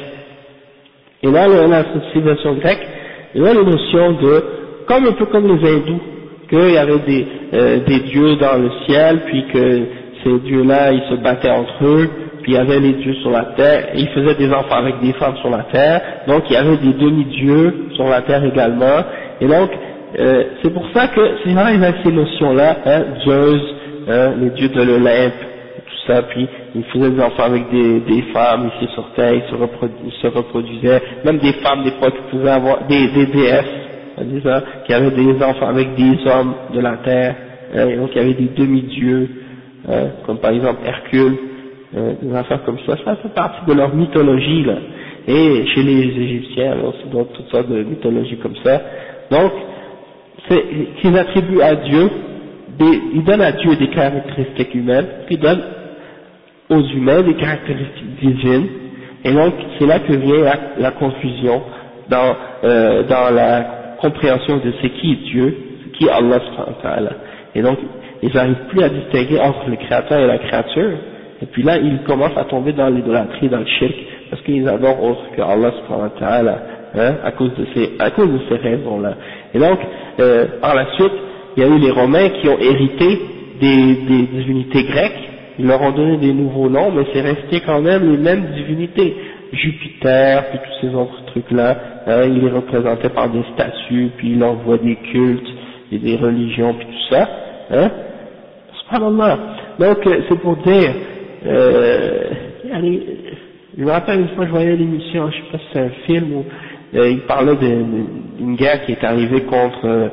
Et là, la, la civilisation grecque, il y a la notion de, comme un peu comme les hindous, qu'il y avait des, euh, des dieux dans le ciel, puis que ces dieux-là, ils se battaient entre eux, puis il y avait les dieux sur la terre, et ils faisaient des enfants avec des femmes sur la terre, donc il y avait des demi-dieux sur la terre également, et donc, euh, c'est pour ça que ces gens ils avaient ces notions-là, hein, Zeus, hein, les dieux de l'Olympe, tout ça, puis ils faisaient des enfants avec des, des femmes ici sur terre, ils se, reprodu, ils se reproduisaient, même des femmes des fois qui pouvaient avoir, des, des déesses, ça, qui avaient des enfants avec des hommes de la terre, hein, et donc il y avait des demi-dieux, hein, comme par exemple Hercule, hein, des affaires comme ça, ça fait partie de leur mythologie là, et chez les Égyptiens aussi, donc toutes sortes de mythologies comme ça, donc c'est qu'ils attribuent à Dieu, des, ils donnent à Dieu des caractéristiques humaines, puis ils donnent aux humains des caractéristiques divines, et donc c'est là que vient la, la confusion dans, euh, dans la compréhension de c'est qui est Dieu, c'est qui est Allah subhanahu wa ta'ala. Et donc ils n'arrivent plus à distinguer entre le créateur et la créature, et puis là ils commencent à tomber dans l'idolâtrie, dans le shirk, parce qu'ils adorent autre que Allah subhanahu wa ta'ala, hein, à cause de ces, à cause de ces raisons-là. Et donc, euh, par la suite, il y a eu les Romains qui ont hérité des, des divinités grecques, ils leur ont donné des nouveaux noms, mais c'est resté quand même les mêmes divinités. Jupiter, puis tous ces autres trucs-là, hein, ils les représentaient par des statues, puis ils envoient des cultes, et des religions, puis tout ça, hein. Subhanallah. Donc, euh, c'est pour dire, euh, allez, je me rappelle une fois, je voyais l'émission, je sais pas si c'est un film ou, euh, il parlait d'une guerre qui est arrivée contre euh,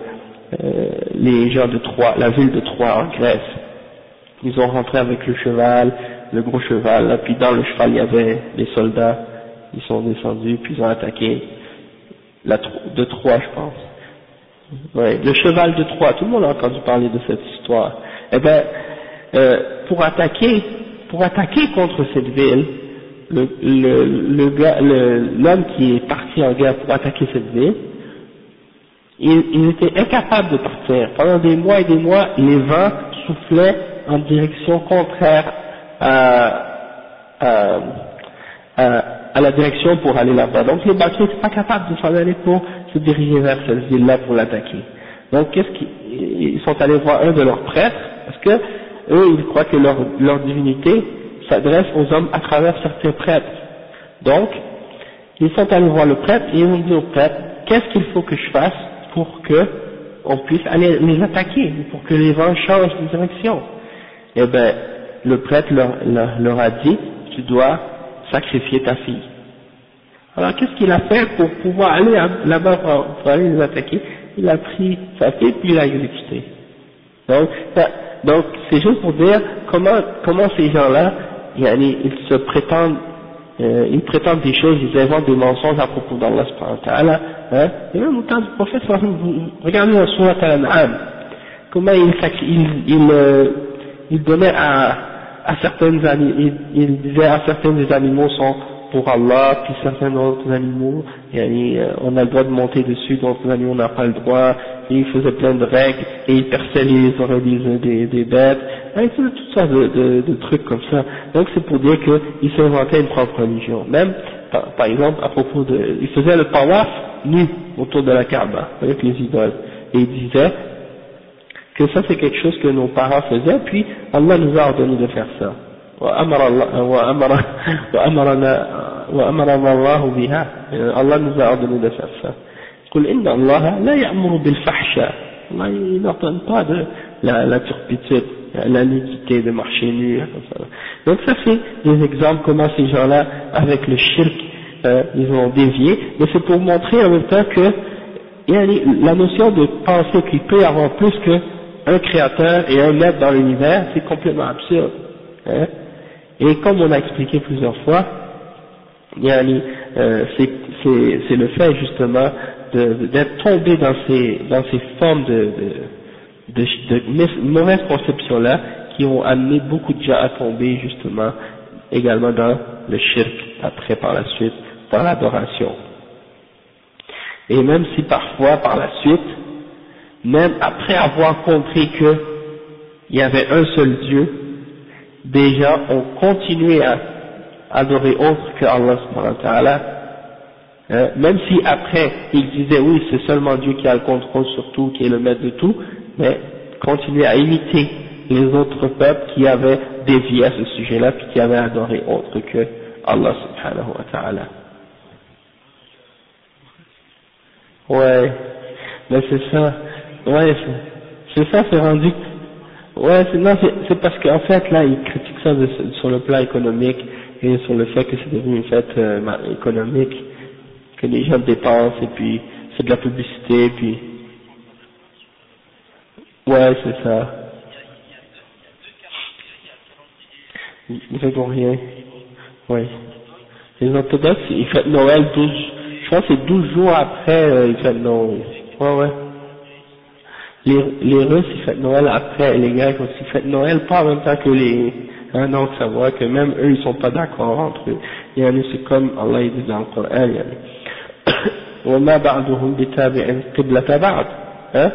les gens de Troie, la ville de Troie en Grèce. Ils ont rentré avec le cheval, le gros cheval, là, puis dans le cheval il y avait les soldats, ils sont descendus, puis ils ont attaqué la de Troie, je pense. Ouais, le cheval de Troie, tout le monde a entendu parler de cette histoire. Eh ben, euh, pour attaquer, pour attaquer contre cette ville, le, le, le gars, le, l'homme qui est parti en guerre pour attaquer cette ville, il, il était incapable de partir. Pendant des mois et des mois, les vents soufflaient en direction contraire à, à, à, à la direction pour aller là-bas. Donc les bateaux n'étaient pas capables de s'en aller pour se diriger vers cette ville-là pour l'attaquer. Donc qu'est-ce qu'ils ils sont allés voir un de leurs prêtres, parce que eux ils croient que leur, leur divinité s'adresse aux hommes à travers certains prêtres. Donc ils sont allés voir le prêtre et ils ont dit au prêtre, qu'est-ce qu'il faut que je fasse pour que on puisse aller les attaquer, pour que les vents changent de direction? Eh ben, le prêtre leur, leur, leur a dit, tu dois sacrifier ta fille. Alors qu'est-ce qu'il a fait pour pouvoir aller là-bas pour, pour aller les attaquer? Il a pris sa fille puis il l'a exécutée. Donc, ça, donc c'est juste pour dire comment, comment ces gens-là, ils se prétendent, euh, ils prétendent des choses, ils inventent des mensonges à propos d'Allah subhanahu wa ta'ala, hein. Et même au temps du prophète, regardez dans Surat Al-An'am, comment il, il, il, euh, il donnait à, à certaines animaux, il, il disait à certains des animaux sont pour Allah, puis certains autres animaux, et, euh, on a le droit de monter dessus, d'autres animaux on n'a pas le droit, et il faisait plein de règles, et il perçait les oreilles des, des, des bêtes, et il faisait toutes sortes de, de, de trucs comme ça. Donc c'est pour dire qu'il s'inventait une propre religion. Même, par, par exemple, à propos de, il faisait le tawaf nu autour de la Kaaba, avec les idoles, et il disait que ça c'est quelque chose que nos parents faisaient, puis Allah nous a ordonné de faire ça. وأمر الله وأمر وأمرنا وأمرنا الله بها. Allah nous a ordonné de faire ça. قل إن الله لا يأمر بالفحشاء. Allah il n'ordonne pas de la, la turpitude, la nudité, de marcher nu, comme ça. Donc ça c'est des exemples comment ces gens-là avec le shirk euh, ils ont dévié, mais c'est pour montrer en même temps que la notion de penser qu'il peut y avoir plus qu'un créateur et un maître dans l'univers, c'est complètement absurde. Hein? Et comme on a expliqué plusieurs fois, euh, c'est le fait justement d'être tombé dans ces, dans ces formes de, de, de, de mauvaises conceptions-là qui ont amené beaucoup de gens à tomber justement également dans le shirk, après par la suite, dans l'adoration. Et même si parfois par la suite, même après avoir compris qu'il y avait un seul Dieu, des gens ont continué à adorer autre que Allah subhanahu wa ta'ala, hein, même si après ils disaient oui c'est seulement Dieu qui a le contrôle sur tout, qui est le maître de tout, mais continuer à imiter les autres peuples qui avaient dévié à ce sujet-là, puis qui avaient adoré autre que Allah subhanahu wa ta'ala. Ouais, mais c'est ça, ouais, c'est ça, c'est rendu. Ouais, c'est, non, c'est parce qu'en fait, là, ils critiquent ça de, sur le plan économique et sur le fait que c'est devenu une fête euh, économique, que les gens dépensent et puis c'est de la publicité, puis... Ouais, c'est ça. Ils font pour rien. Ouais. Les orthodoxes, ils fêtent Noël douze, je crois que c'est douze jours après, euh, ils fêtent Noël. Ouais, ouais. Les, les Russes ils fêtent Noël après, les Grecs aussi fêtent Noël pas en même temps que les, hein, donc ça voit que même eux ils sont pas d'accord entre eux. Il y en a c'est comme Allah il dit dans le Coran, il y en a وَمَا بَعْدُهُمْ بِتَابِعٍ قِبْلَةَ بَعْضٍ, hein,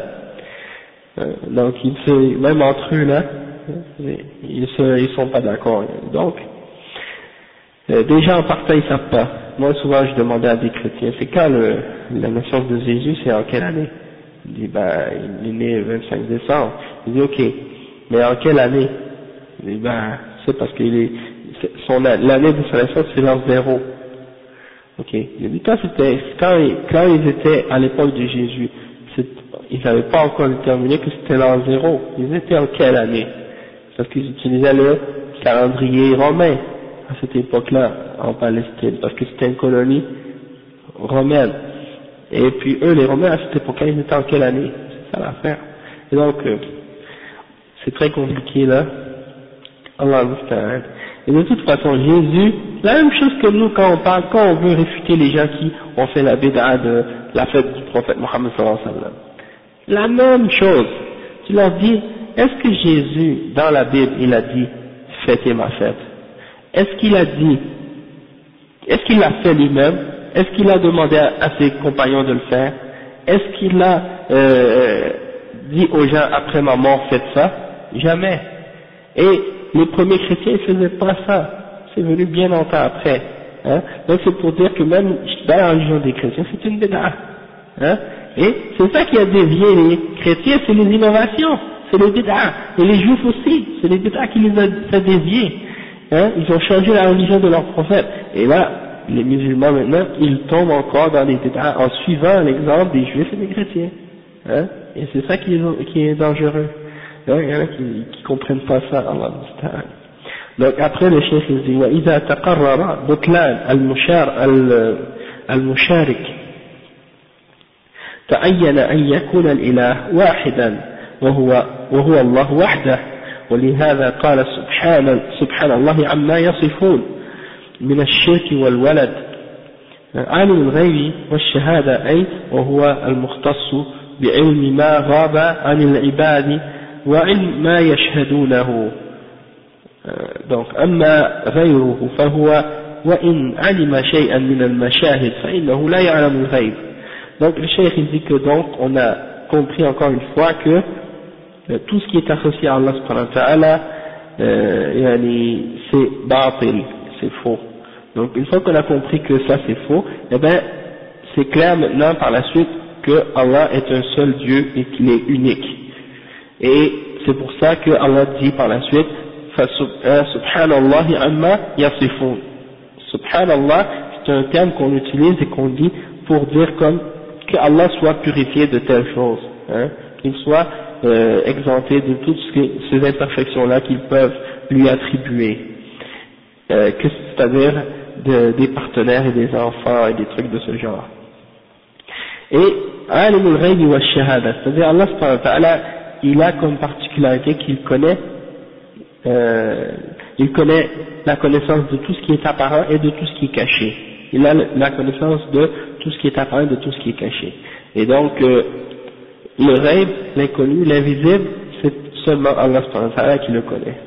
donc ils se, même entre eux là, ils se, ils sont pas d'accord, donc euh, déjà en partant ils savent pas. Moi souvent je demandais à des chrétiens, c'est quand le, la naissance de Jésus, c'est en quelle année? Il dit, ben, il est né le vingt-cinq décembre. Il dit, ok, mais en quelle année? Il dit, ben, c'est parce qu'il est, son, l'année de sa naissance, c'est l'an zéro. Ok. Il dit, quand c'était, quand, quand ils étaient à l'époque de Jésus, ils n'avaient pas encore déterminé que c'était l'an zéro. Ils étaient en quelle année? Parce qu'ils utilisaient le calendrier romain à cette époque-là, en Palestine, parce que c'était une colonie romaine. Et puis eux, les Romains, à cette époque-là, ils étaient en quelle année? C'est ça l'affaire. Et donc, euh, c'est très compliqué là. Allah musta'an. Et de toute façon, Jésus, la même chose que nous quand on parle, quand on veut réfuter les gens qui ont fait la bid'a de la fête du prophète Mohammed sallallahu alayhi wa sallam. La même chose. Tu leur dis, est-ce que Jésus, dans la Bible, il a dit, fêtez ma fête? Est-ce qu'il a dit, est-ce qu'il l'a fait lui-même? Est-ce qu'il a demandé à, à ses compagnons de le faire? Est-ce qu'il a euh, dit aux gens après ma mort faites ça? Jamais. Et les premiers chrétiens ils faisaient pas ça. C'est venu bien longtemps après. Hein? Donc c'est pour dire que même dans la religion des chrétiens c'est une bid'a. Hein? Et c'est ça qui a dévié les chrétiens, c'est les innovations, c'est les bid'a. Et les juifs aussi, c'est les bid'a qui les a fait dévier. Hein? Ils ont changé la religion de leur prophète. Et là, les musulmans maintenant, ils tombent encore dans les bid'a en suivant l'exemple des juifs et des chrétiens. Hein? Et c'est ça qui est, qui est dangereux. Donc, il y en a qui, qui comprennent pas ça, Allah. Donc après le cheikh il dit وإذا تقرر بطلان المشار المشارك تعين أن يكون الإله واحدا وهو وهو الله وحده ولهذا قال سبحان سبحان الله عما يصفون من الشرك والولد عالم الغيب والشهادة أي وهو المختص بعلم ما غاب عن العباد وعلم ما يشهدونه. Donc أما غيره فهو وإن علم شيئا من المشاهد فإنه لا يعلم الغيب. Donc le cheikh il dit que donc on a compris encore une fois que euh, tout ce qui est associé à Allah subhanahu wa ta'ala euh, c'est batil, c'est faux. Donc une fois qu'on a compris que ça c'est faux, eh ben c'est clair maintenant par la suite que Allah est un seul Dieu et qu'il est unique. Et c'est pour ça que Allah dit par la suite Subhanallah amma yasifun. Subhanallah, c'est un terme qu'on utilise et qu'on dit pour dire comme que Allah soit purifié de telles choses, hein, qu'il soit euh, exempté de toutes ces imperfections-là qu'ils peuvent lui attribuer, euh, que c'est-à-dire de, des partenaires et des enfants et des trucs de ce genre. Et alimul ghaybi wa shahada, c'est-à-dire Allah subhanahu wa ta'ala, il a comme particularité qu'il connaît euh, il connaît la connaissance de tout ce qui est apparent et de tout ce qui est caché. Il a la connaissance de tout ce qui est apparent et de tout ce qui est caché. Et donc euh, le ghaib, l'inconnu, l'invisible, c'est seulement Allah subhanahu wa ta'ala qui le connaît.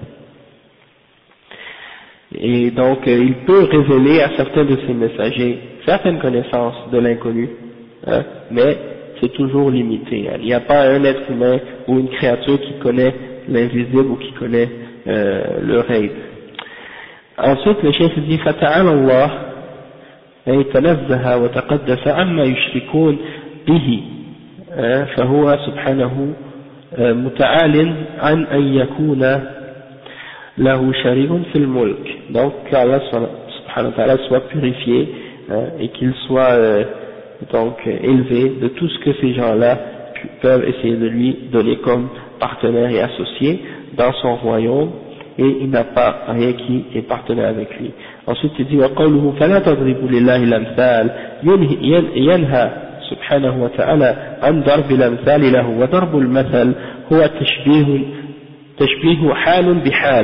Et donc euh, il peut révéler à certains de ses messagers certaines connaissances de l'inconnu, hein, mais c'est toujours limité. Il n'y a pas un être humain ou une créature qui connaît l'invisible ou qui connaît euh, le ghaib. Ensuite le cheikh dit fata'ala Allah ay tanazzaha wa taqaddasa amma yushrikun bihi فهو سبحانه متعال عن أن يكون له شريك في الملك. Donc qu'Allah subhanahu wa ta'ala soit purifié hein, et qu'il soit euh, donc élevé de tout ce que ces gens-là peuvent essayer de lui donner comme partenaire et associé dans son royaume, et il n'a pas rien qui est partenaire avec lui. Ensuite il dit وقوله فلا تضربوا لله الأمثال ينهى سبحانه وتعالى عن ضرب الأمثال له وضرب المثل هو تشبيه تشبيه حال بحال.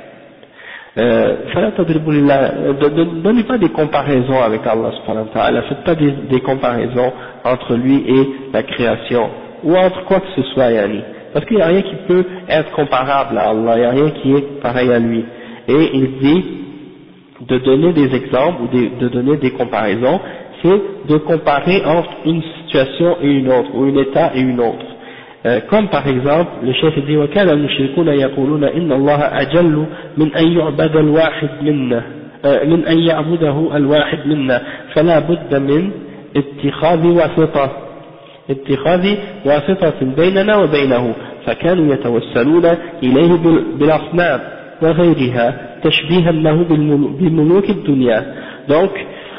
فلا تضربوا لله, ne donnez pas des comparaisons avec Allah subhanahu wa ta'ala, faites pas des, des comparaisons entre lui et la création ou entre quoi que ce soit yani. Parce qu'il n'y a rien qui peut être comparable à Allah, il n'y a rien qui est pareil à lui. Et il dit de donner des exemples ou de, de donner des comparaisons, c'est de comparer entre une situation et une autre, ou un état et une autre. Euh, comme par exemple, le chef dit وَكَانَ الْمُشْرِكُونَ يَقُولُونَ إِنَّ اللَّهَ أَجَلُّ مِنْ أَنْ يُعْبَدَ الْوَاحِدْ مِنَّا من أن يعبده الواحد منا فلا بد من اتخاذ واسطة اتخاذ واسطة بيننا وبينه فكانوا يتوسلون إليه بالأصنام وغيرها تشبيها له بملوك الدنيا. Donc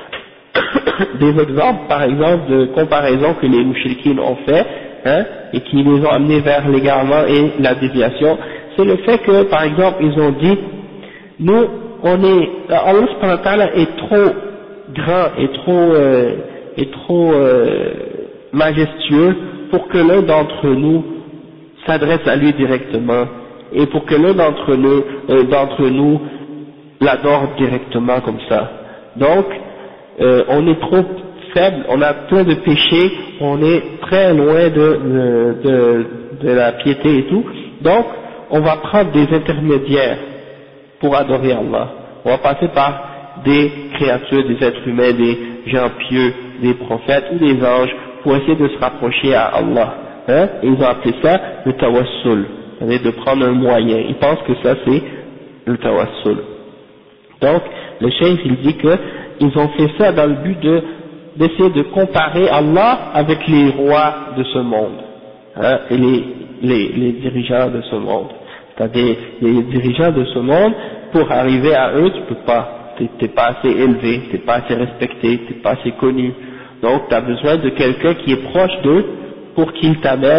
des exemples par exemple de comparaisons que les mouchriquines ont fait hein, et qui les ont amenés vers l'égarement et la déviation, c'est le fait que par exemple ils ont dit nous on est, Allah subhanahu wa ta'ala est trop grand et trop euh, et trop euh, majestueux pour que l'un d'entre nous s'adresse à lui directement et pour que l'un d'entre nous euh, d'entre nous l'adore directement comme ça. Donc euh, on est trop faible, on a plein de péchés, on est très loin de, de, de, de la piété et tout, donc on va prendre des intermédiaires pour adorer Allah. On va passer par des créatures, des êtres humains, des gens pieux, des prophètes ou des anges pour essayer de se rapprocher à Allah. Hein? Et ils ont appelé ça le tawassul, c'est-à-dire de prendre un moyen. Ils pensent que ça c'est le tawassul. Donc le cheikh il dit que ils ont fait ça dans le but de d'essayer de comparer Allah avec les rois de ce monde hein, et les, les, les dirigeants de ce monde. C'est-à-dire les dirigeants de ce monde, pour arriver à eux, tu peux pas, t'es, t'es pas assez élevé, t'es pas assez respecté, t'es pas assez connu. Donc tu as besoin de quelqu'un qui est proche d'eux pour qu'il t'amène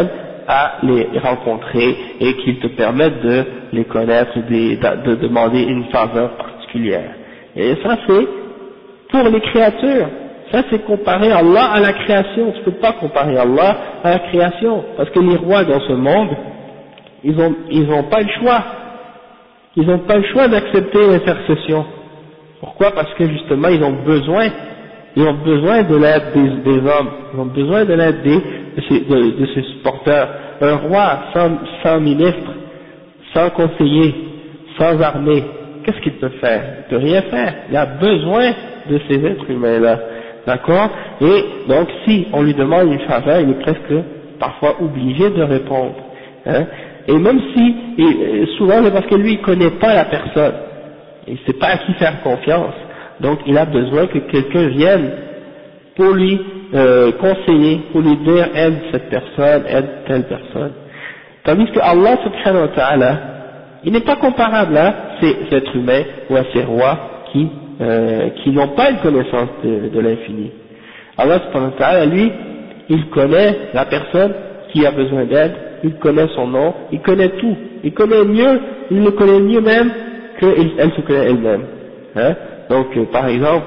à les rencontrer et qu'ils te permettent de les connaître, de, de, de demander une faveur particulière. Et ça c'est pour les créatures. Ça c'est comparer Allah à la création. Tu ne peux pas comparer Allah à la création, parce que les rois dans ce monde, ils n'ont ils ont pas le choix. Ils n'ont pas le choix d'accepter l'intercession. Pourquoi? Parce que justement ils ont besoin, ils ont besoin de l'aide des, des hommes, ils ont besoin de l'aide des, de, ces, de, de ces supporters. Un roi sans, sans ministre, sans conseiller, sans armée, qu'est-ce qu'il peut faire? Il ne peut rien faire. Il a besoin de ces êtres humains-là. D'accord? Et donc si on lui demande une faveur, il est presque parfois obligé de répondre. Hein? Et même si, et souvent c'est parce que lui il connaît pas la personne, il ne sait pas à qui faire confiance, donc il a besoin que quelqu'un vienne pour lui euh, conseiller, pour lui dire aide cette personne, aide telle personne. Tandis que Allah subhanahu wa ta'ala, il n'est pas comparable à ces êtres humains ou à ces rois qui, euh, qui n'ont pas une connaissance de, de l'infini. Allah subhanahu wa ta'ala, lui, il connaît la personne qui a besoin d'aide, il connaît son nom, il connaît tout, il connaît mieux, il le connaît mieux même qu'elle se connaît elle-même. Hein? Donc, euh, par exemple,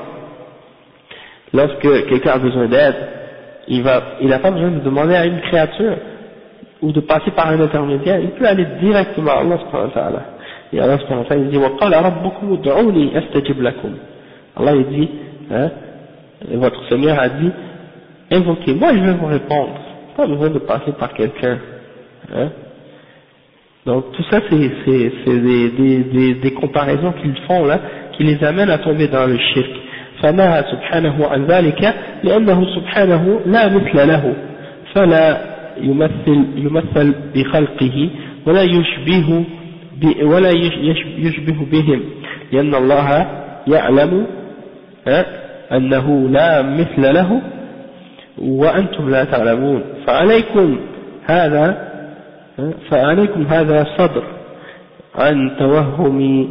lorsque quelqu'un a besoin d'aide, il va, il n'a pas besoin de demander à une créature ou de passer par un intermédiaire, il peut aller directement à Allah subhanahu wa ta'ala. Et Allah subhanahu wa ta'ala dit وَقَالَ رَبُّكُمُ ادْعُونِي أَسْتَجِبْ لَكُمْ. Allah il dit, hein, votre Seigneur a dit, invoquez, moi je vais vous répondre, pas besoin de passer par quelqu'un. Hein? Donc tout ça c'est, c'est, c'est des, des, des, des comparaisons qu'ils font là, qui les amènent à tomber dans le shirk. فنهى سبحانه عن ذلك لأنه سبحانه لا مثل له فلا يمثل يمثل بخلقه ولا يشبه ولا يشبه بهم لأن الله يعلم أنه لا مثل له وأنتم لا تعلمون فعليكم هذا فعليكم هذا صدر عن توهم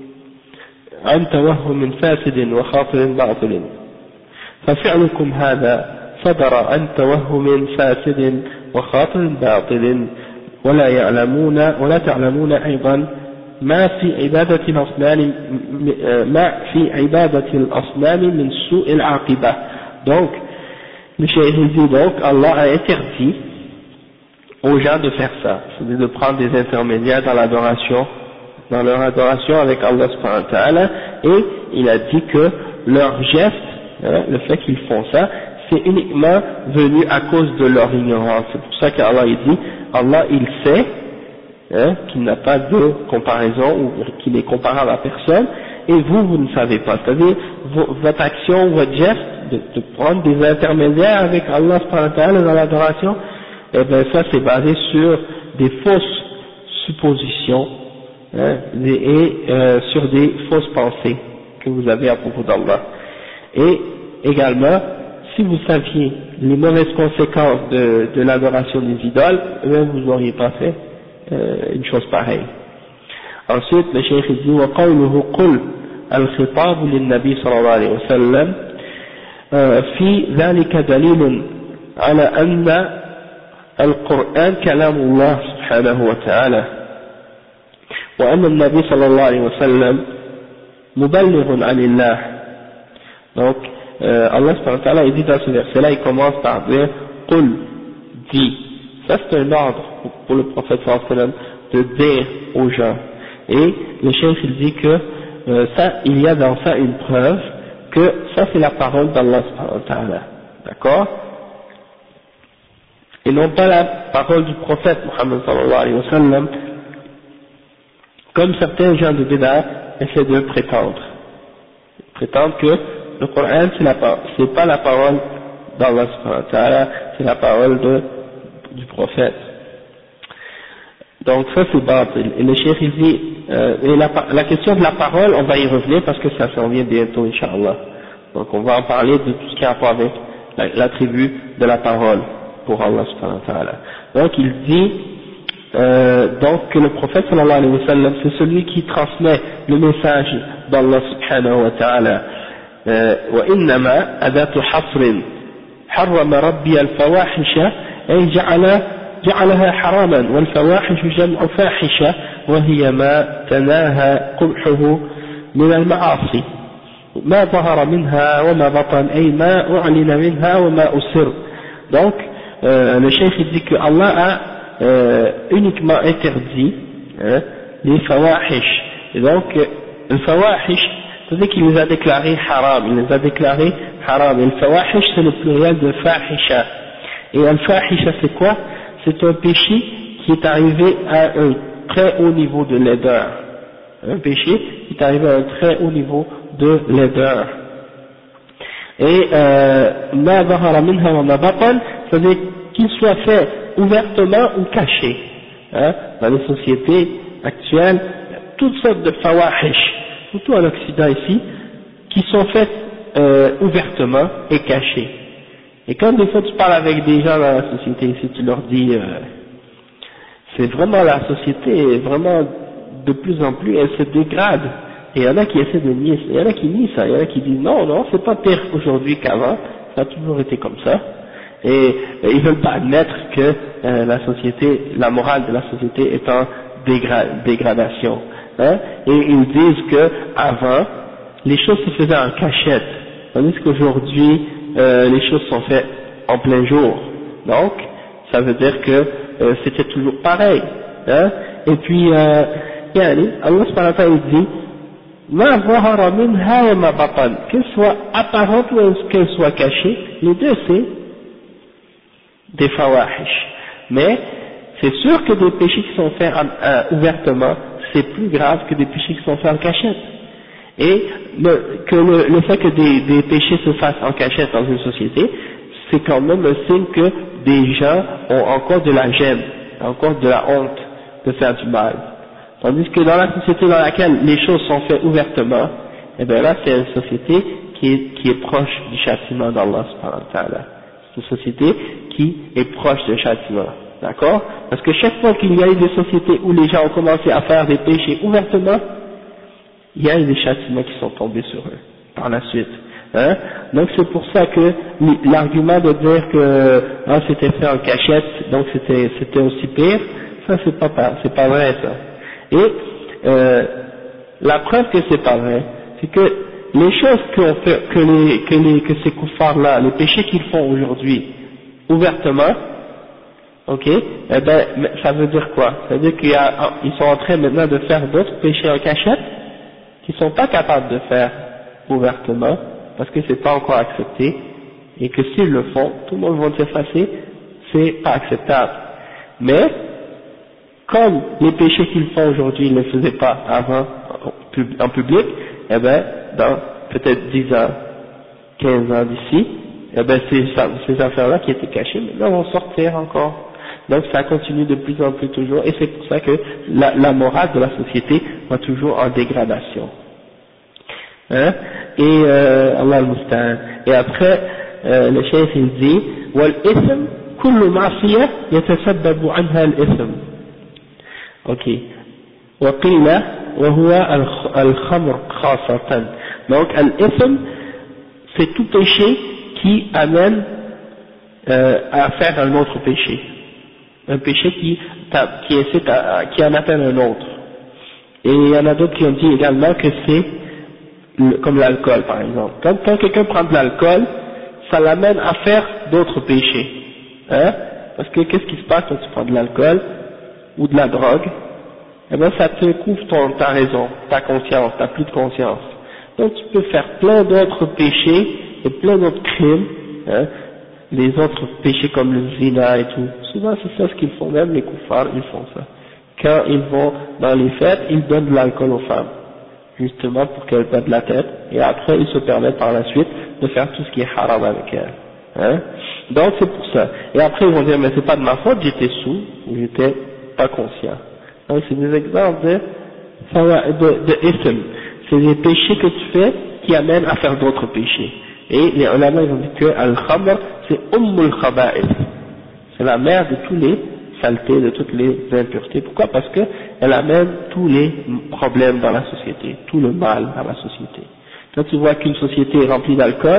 عن توهم فاسد وخاطر باطل ففعلكم هذا صدر عن توهم فاسد وخاطر باطل ولا يعلمون ولا تعلمون أيضا ما في عبادة الأصنام ما في عبادة الأصنام من سوء العاقبة. Donc le cheikh dit donc Allah a interdit aux gens de faire ça, c'est-à-dire de prendre des intermédiaires dans l'adoration, dans leur adoration avec Allah subhanahu wa ta'ala, et il a dit que leur geste, hein, le fait qu'ils font ça, c'est uniquement venu à cause de leur ignorance. C'est pour ça qu'Allah il dit, Allah il sait hein, qu'il n'a pas de comparaison ou qu'il est comparable à personne, et vous, vous ne savez pas. C'est-à-dire, votre action, votre geste, de, de prendre des intermédiaires avec Allah subhanahu wa ta'ala dans l'adoration, eh bien ça c'est basé sur des fausses suppositions hein, et euh, sur des fausses pensées que vous avez à propos d'Allah. Et également, si vous saviez les mauvaises conséquences de, de l'adoration des idoles, eh bien, vous n'auriez pas fait euh, une chose pareille. Ensuite, le cheikh dit وقوله قل الخطاب للنبي صلى الله عليه وسلم في ذلك دليل على أن القرآن كلام الله سبحانه وتعالى وأن النبي صلى الله عليه وسلم مبلغ عن الله. Donc euh, Allah subhanahu wa ta'ala il dit dans ce verset là, il commence par dire قل, dis. Ça c'est un ordre pour, pour le prophète sallallahu alayhi wa sallam de dire aux gens. Et le cheikh il dit que euh, ça, il y a dans ça une preuve que ça c'est la parole d'Allah subhanahu wa ta'ala. D'accord? Et non pas la parole du prophète Muhammad sallallahu alayhi wa sallam, comme certains gens de Bid'ah essaient de prétendre. Prétendre que le Coran c'est, la, c'est pas la parole d'Allah subhanahu wa ta'ala, c'est la parole de, du prophète. Donc ça c'est batil. Et le cheikh il dit, euh, et la, la question de la parole, on va y revenir parce que ça s'en vient bientôt, Inch'Allah. Donc on va en parler de tout ce qui a rapport avec l'attribut de la parole pour Allah subhanahu wa ta'ala. Donc il dit, euh, donc que le prophète sallallahu alayhi wa sallam, c'est celui qui transmet le message d'Allah subhanahu wa ta'ala. وإنما أداة حصر حرم ربي الفواحش أي جعل جعلها حراما والفواحش جمع فاحشة وهي ما تناهى قبحه من المعاصي ما ظهر منها وما بطن أي ما أعلن منها وما أسر. Donc euh, le cheikh dit que Allah a euh, uniquement interdit hein, les fawahish, et donc le fawahish c'est-à-dire qu'il les a déclarés haram, il les a déclarés haram, et le fawahish c'est le pluriel de fahisha, et al fahisha c'est quoi? C'est un péché qui est arrivé à un très haut niveau de laideur, un péché qui est arrivé à un très haut niveau de laideur. Et ma zahara minha wa ma batan, c'est-à-dire qu'il soit fait ouvertement ou caché. Hein, dans les sociétés actuelles, toutes sortes de fawahish, surtout en Occident ici, qui sont faites euh, ouvertement et cachées. Et quand des fois tu parles avec des gens dans la société ici, tu leur dis, euh, c'est vraiment la société, vraiment de plus en plus, elle se dégrade. Et il y en a qui essaient de nier, il y en a qui nient ça, il y en a qui disent non, non, c'est pas pire aujourd'hui qu'avant, ça a toujours été comme ça. Et, et ils veulent pas admettre que euh, la société, la morale de la société est en dégra dégradation. Hein, et ils disent que avant, les choses se faisaient en cachette, tandis qu'aujourd'hui, euh, les choses sont faites en plein jour. Donc, ça veut dire que euh, c'était toujours pareil. Hein, et puis, euh, yani, Allah subhanahu wa ta'ala dit, ma zahara minha wa ma batan, qu'elle soit apparente ou qu'elle soit cachée, les deux c'est des fawahish. Mais c'est sûr que des péchés qui sont faits en, en, ouvertement, c'est plus grave que des péchés qui sont faits en cachette. Et le, que le, le fait que des, des péchés se fassent en cachette dans une société, c'est quand même un signe que des gens ont encore de la gêne, encore de la honte de faire du mal. Tandis que dans la société dans laquelle les choses sont faites ouvertement, eh bien là c'est une société qui est, qui est proche du châtiment d'Allah subhanahu wa ta'ala. C'est une société qui est proche du châtiment. D'accord? Parce que chaque fois qu'il y a eu des sociétés où les gens ont commencé à faire des péchés ouvertement, il y a eu des châtiments qui sont tombés sur eux par la suite. Hein? Donc c'est pour ça que l'argument de dire que ah, c'était fait en cachette, donc c'était c'était aussi pire, ça c'est pas c'est pas vrai ça. Et euh, la preuve que c'est pas vrai, c'est que les choses qu'on fait, que les que les que ces koufars là, les péchés qu'ils font aujourd'hui ouvertement, ok, eh ben ça veut dire quoi? Ça veut dire qu'ils sont en train maintenant de faire d'autres péchés en cachette qu'ils sont pas capables de faire ouvertement parce que c'est pas encore accepté, et que s'ils le font, tout le monde va s'effacer, c'est pas acceptable. Mais comme les péchés qu'ils font aujourd'hui, ils ne les faisaient pas avant en public, eh ben, dans peut-être dix ans, quinze ans d'ici, eh ben, ces, ces affaires-là qui étaient cachées, maintenant vont sortir encore. Donc ça continue de plus en plus toujours, et c'est pour ça que la, la morale de la société va toujours en dégradation. Hein? Et euh, Allah al-Musta'an. Et après, euh, le cheikh il dit, وَالْإِثْمُ كُلُّ مَعْصِيَةٍ يَتَسَبَّبُ عَنْهَا الْإِثْمُ. Ok. وقيل وهو الخمر خاصة. Donc al-ithm c'est tout péché qui amène euh, à faire un autre péché, un péché qui qui incite à, qui en appelle un autre. Et il y en a d'autres qui ont dit également que c'est comme l'alcool par exemple. Quand, quand quelqu'un prend de l'alcool, ça l'amène à faire d'autres péchés, hein? Parce que qu'est-ce qui se passe quand tu prends de l'alcool ou de la drogue? Eh bien ça te couvre ton, ta raison, ta conscience, t'as plus de conscience. Donc tu peux faire plein d'autres péchés et plein d'autres crimes, hein, les autres péchés comme le zina et tout. Souvent c'est ça ce qu'ils font, même les koufars, ils font ça. Quand ils vont dans les fêtes, ils donnent de l'alcool aux femmes, justement pour qu'elles perdent la tête, et après ils se permettent par la suite de faire tout ce qui est haram avec elles. Hein. Donc c'est pour ça. Et après ils vont dire mais c'est pas de ma faute, j'étais sous, ou j'étais pas conscient. Donc c'est des exemples de, de, de ism. C'est des péchés que tu fais qui amènent à faire d'autres péchés. Et les ulama ils ont dit que al-khamr c'est ummul khaba'ith. C'est la mère de tous les saletés, de toutes les impuretés. Pourquoi? Parce que elle amène tous les problèmes dans la société, tout le mal dans la société. Quand tu vois qu'une société est remplie d'alcool,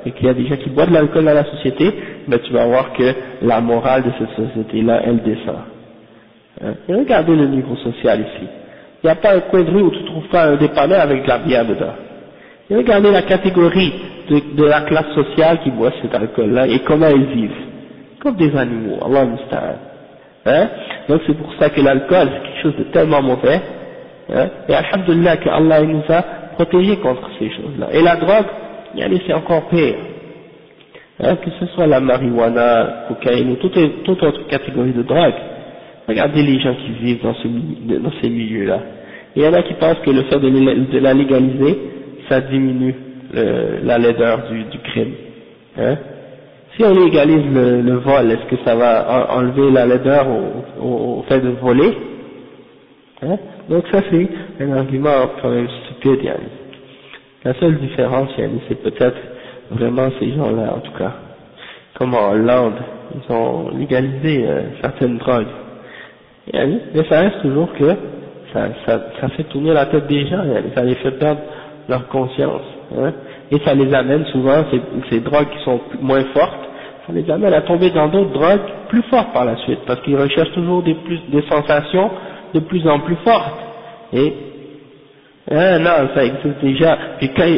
et qu'il y a des gens qui boivent de l'alcool dans la société, ben tu vas voir que la morale de cette société-là, elle descend. Hein? Et regardez le niveau social ici. Il n'y a pas un coin de rue où tu ne trouves pas un dépanneur avec de la bière dedans. Et regardez la catégorie de, de la classe sociale qui boit cet alcool-là et comment ils vivent. Comme des animaux, Allah musta'an. Hein? Donc c'est pour ça que l'alcool c'est quelque chose de tellement mauvais. Hein? Et alhamdulillah que Allah nous a protégés contre ces choses-là. Et la drogue, c'est encore pire. Hein? Que ce soit la marijuana, cocaïne ou toute, toute autre catégorie de drogue. Regardez les gens qui vivent dans, ce, dans ces milieux-là. Il y en a qui pensent que le fait de, de la légaliser, ça diminue le, la laideur du, du crime. Hein? Si on légalise le, le vol, est-ce que ça va enlever la laideur au, au, au fait de voler? Hein? Donc ça c'est un argument quand même stupide. Yani. La seule différence, yani, c'est peut-être vraiment ces gens-là en tout cas. Comme en Hollande, ils ont légalisé euh, certaines drogues. Yani, mais ça reste toujours que ça, ça, ça fait tourner la tête des gens, yani, ça les fait perdre leur conscience. Hein? Et ça les amène souvent, ces, ces drogues qui sont moins fortes, ça les amène à tomber dans d'autres drogues plus fortes par la suite, parce qu'ils recherchent toujours des, plus, des sensations de plus en plus fortes. Et, hein, non, ça existe déjà. Puis quand,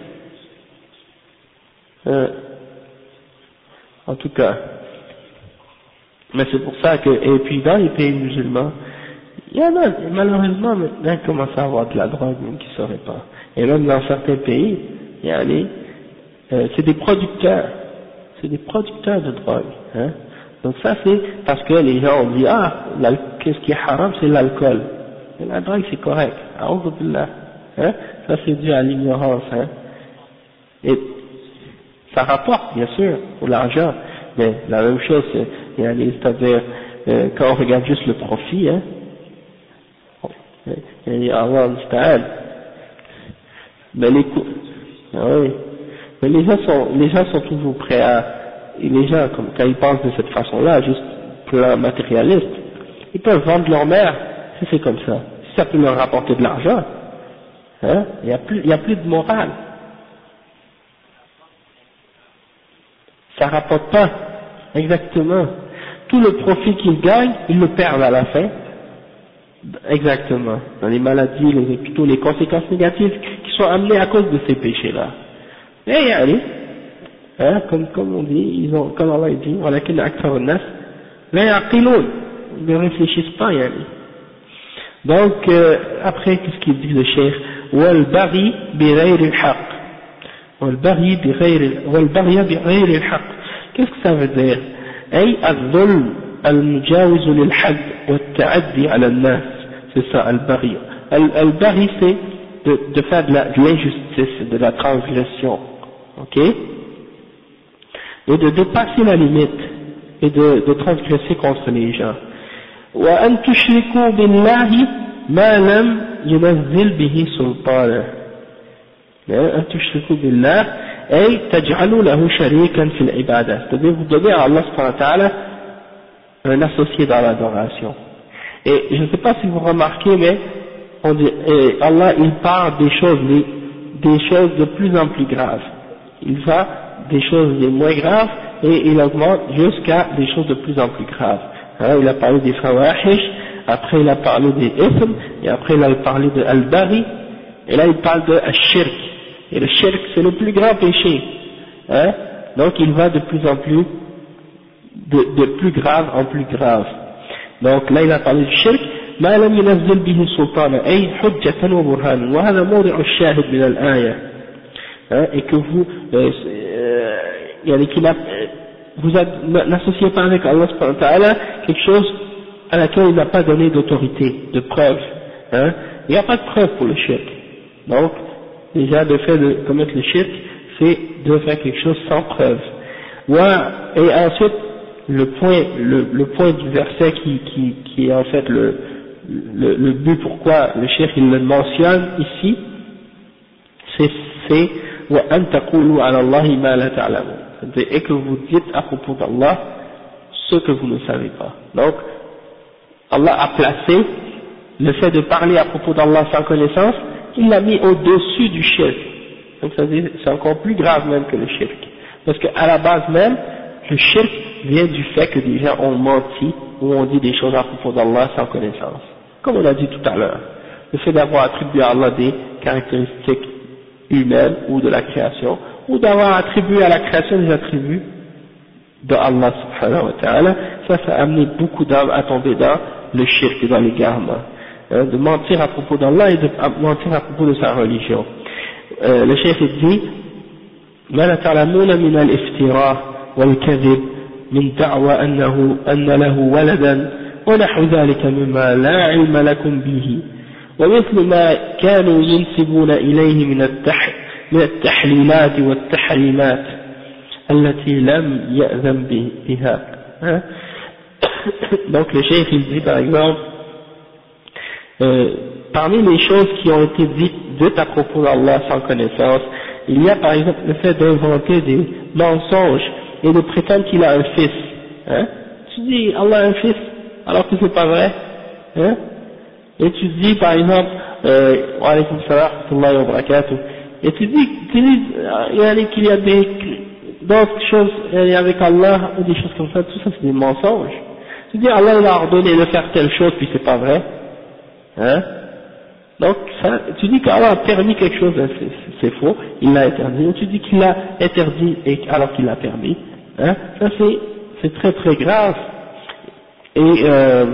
euh, en tout cas, mais c'est pour ça que, et puis dans les pays musulmans, il y en a, malheureusement, maintenant, ils commencent à avoir de la drogue, même qui ne sauraient pas. Et même dans certains pays, il y a les, euh, c'est des producteurs, c'est des producteurs de drogue, hein. Donc ça c'est parce que les gens ont dit, ah, qu'est-ce qui est haram, c'est l'alcool. Et la drogue c'est correct, a'oudhu billah, hein. Ça c'est dû à l'ignorance, hein. Et ça rapporte, bien sûr, pour l'argent, mais la même chose, c'est-à-dire, euh, quand on regarde juste le profit, hein, et Allah musta'an. Mais les, oui. Mais les gens sont, les gens sont toujours prêts à, et les gens, comme, quand ils pensent de cette façon-là, juste plan matérialiste, ils peuvent vendre leur mère, si c'est comme ça. Si ça peut leur rapporter de l'argent, hein, il n'y a plus, il y a plus de morale. Ça rapporte pas, exactement. Tout le profit qu'ils gagnent, ils le perdent à la fin. Exactement. Dans les maladies, les hôpitaux, les conséquences négatives qui sont amenées à cause de ces péchés-là. Et allez, hein, comme, comme on dit, ils ont, comme Allah dit, walakin akthar an-nas la yaqiloun, ils ne réfléchissent pas, yani. Donc, euh, après, qu'est-ce qu'il dit le cheikh? Wal baghi bi ghayri al-haq. Wal baghi bi ghayri, wal baghi bi ghayri al-haq. Qu'est-ce que ça veut dire? Ay al-dhulm al-mujawiz lil-hadd wa al-ta'addi ala an-nas. C'est ça, al-baghi. Al-baghi, c'est de, de faire de l'injustice, de la transgression. Ok? Et de dépasser la limite, et de, de transgresser contre les gens. وأن تشركوا بالله ما لم ينزل به سلطانا. أن تشركوا بالله أي تجعلوا له شريكا في العبادة. C'est-à-dire vous donnez à Allah subhanahu wa ta'ala un associé dans l'adoration. Et je ne sais pas si vous remarquez, mais on dit, et Allah il parle des choses, des choses de plus en plus graves. Il va des choses les moins graves et il augmente jusqu'à des choses de plus en plus graves. Hein, il a parlé des fawahish, après il a parlé des ism, et après il a parlé de al-bari, et là il parle de al-shirk. Et le shirk c'est le plus grand péché. Hein, donc il va de plus en plus, de, de plus grave en plus grave. Donc là il a parlé du shirk, ما لم ينزل به سلطان أي حجة وبرهان وهذا موضع الشاهد من الآية. Hein, et que vous, euh, euh, vous n'associez pas avec Allah subhanahu wa ta'ala quelque chose à laquelle il n'a pas donné d'autorité, de preuve. Hein. Il n'y a pas de preuve pour le shirk. Donc, déjà, le fait de commettre le shirk, c'est de faire quelque chose sans preuve. Et ensuite, le point, le, le point du verset qui, qui, qui est en fait le, le, le but pourquoi le shirk il le mentionne ici, c'est, c'est وأن تقولوا على الله ما لا تعلمون. Et que vous dites à propos d'Allah ce que vous ne savez pas. Donc, Allah a placé le fait de parler à propos d'Allah sans connaissance, il l'a mis au-dessus du shirk. Donc ça c'est encore plus grave même que le shirk. Parce qu'à la base même, le shirk vient du fait que des gens ont menti ou ont dit des choses à propos d'Allah sans connaissance. Comme on a dit tout à l'heure, le fait d'avoir attribué à Allah des caractéristiques humaines ou de la création, ou d'avoir attribué à la création des attributs de Allah subhanahu wa ta'ala, ça, ça a amené beaucoup d'âmes à tomber dans le shirk et dans l'égarement. Hein, de mentir à propos d'Allah et de mentir à propos de sa religion. Euh, le chef dit ما لا تعلمون من الافتراء والكذب من دعوى أنه أن له ولدا ونحو ذلك مما لا علم لكم به ومثل ما كانوا ينسبون إليه من التح من التحليلات والتحريمات التي لم يأذن بها. Donc le chef il dit par exemple euh, parmi les choses qui ont été dites, dites à propos d'Allah sans connaissance, il y a par exemple le fait d'inventer des mensonges et de prétendre qu'il a un fils. Hein? Tu dis Allah a un fils alors que c'est pas vrai. Hein? Et tu dis par exemple euh, wa alaykum salam wa rahmatullahi wa barakatuh, et tu dis, tu dis euh, qu'il y a des d'autres choses avec Allah ou des choses comme ça, tout ça c'est des mensonges. Tu dis Allah il a ordonné de faire telle chose puis c'est pas vrai. Hein? Donc ça, tu dis qu'Allah a permis quelque chose, c'est faux, il l'a interdit. Tu dis qu'il l'a interdit et alors qu'il l'a permis. Hein? Ça c'est très très grave. Et euh,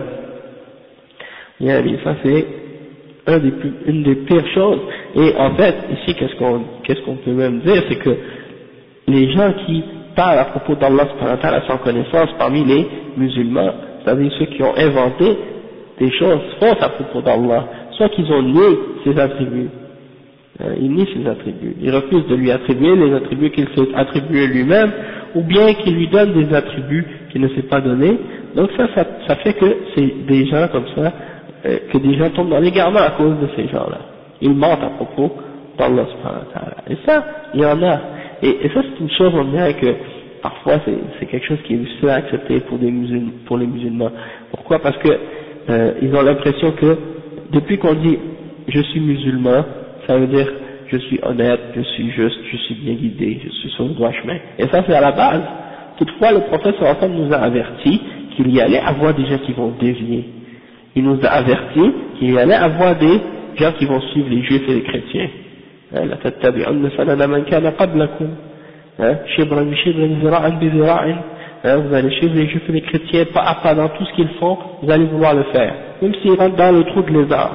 ça c'est un des plus, une des pires choses. Et en fait ici qu'est-ce qu'on qu'est-ce qu'on peut même dire, c'est que les gens qui parlent à propos d'Allah subhanahu wa ta'ala sans connaissance parmi les musulmans, c'est-à-dire ceux qui ont inventé des choses fausses à propos d'Allah, soit qu'ils ont nié ses attributs, hein, ils nient ses attributs, ils refusent de lui attribuer les attributs qu'il s'est attribués lui-même, ou bien qu'ils lui donnent des attributs qu'il ne s'est pas donnés. Donc ça, ça, ça fait que c'est des gens comme ça, euh, que des gens tombent dans l'égarement à cause de ces gens-là. Ils mentent à propos d'Allah subhanahu wa ta'ala. Et ça, il y en a. Et, et ça c'est une chose, on dirait que parfois c'est quelque chose qui est difficile à accepter pour, des musulmans, pour les musulmans. Pourquoi? Parce que euh, ils ont l'impression que depuis qu'on dit je suis musulman, ça veut dire je suis honnête, je suis juste, je suis bien guidé, je suis sur le droit chemin. Et ça c'est à la base. Toutefois le prophète sallallahu alayhi wa sallam nous a averti qu'il y allait avoir des gens qui vont dévier. Il nous a averti qu'il y allait avoir des gens qui vont suivre les juifs et les chrétiens. لا تتبعن سنن من كان قبلكم شبرا بشبر ذراعا بذراع. Vous allez suivre les juifs et les chrétiens pas à pas dans tout ce qu'ils font, vous allez vouloir le faire, même s'ils rentrent dans le trou de lézard.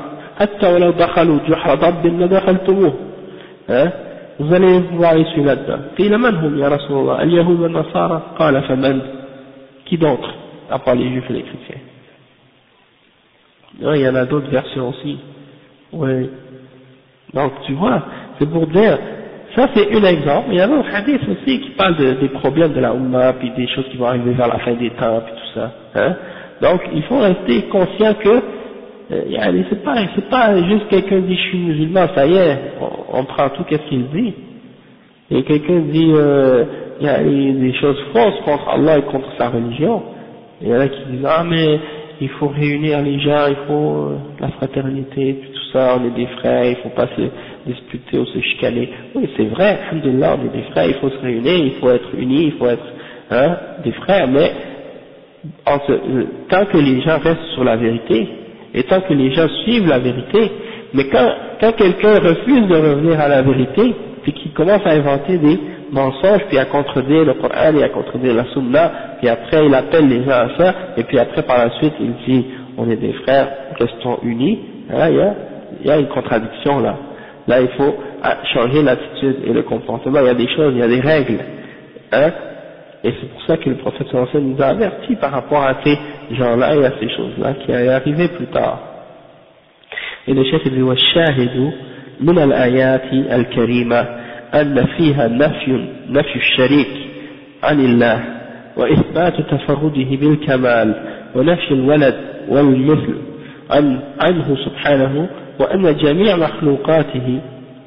Vous allez vouloir les suivre là-dedans. قيل من هم يا رسول الله اليهود والنصارى قال فمن. Qui d'autre à part les juifs et les chrétiens? Non, il y en a d'autres versions aussi. Oui. Donc tu vois, c'est pour dire, ça c'est un exemple, mais il y a un hadith aussi qui parle de, des problèmes de la Ummah, puis des choses qui vont arriver vers la fin des temps, puis tout ça. Hein? Donc il faut rester conscient que euh, c'est pas, c'est pas juste quelqu'un dit je suis musulman, ça y est, on, on prend tout qu'est-ce qu'il dit. Et quelqu'un dit euh, il y a des choses fausses contre Allah et contre sa religion. Il y en a qui disent ah mais il faut réunir les gens, il faut euh, la fraternité, puis tout ça, on est des frères, il faut pas se disputer ou se chicaner. Oui, c'est vrai, alhamdoulilah, on est des frères, il faut se réunir, il faut être unis, il faut être hein, des frères, mais en ce, euh, tant que les gens restent sur la vérité, et tant que les gens suivent la vérité, mais quand, quand quelqu'un refuse de revenir à la vérité, puis qu'il commence à inventer des mensonges, puis à contredire le Coran et à contredire la Sunna, puis après il appelle les gens à ça, et puis après par la suite il dit on est des frères, restons unis, hein, il y a, il y a une contradiction là. Là il faut changer l'attitude et le comportement, il y a des choses, il y a des règles, hein, et c'est pour ça que le prophète sallallahu alayhi wa sallam nous a avertis par rapport à ces gens-là et à ces choses-là qui allaient arriver plus tard. Et le chef dit وَالشَّاهِدُ مِنَ الْآيَاتِ الْكَرِيمَةِ أن فيها نفي نفي الشريك عن الله وإثبات تفرده بالكمال ونفي الولد والمثل عن عنه سبحانه وأن جميع مخلوقاته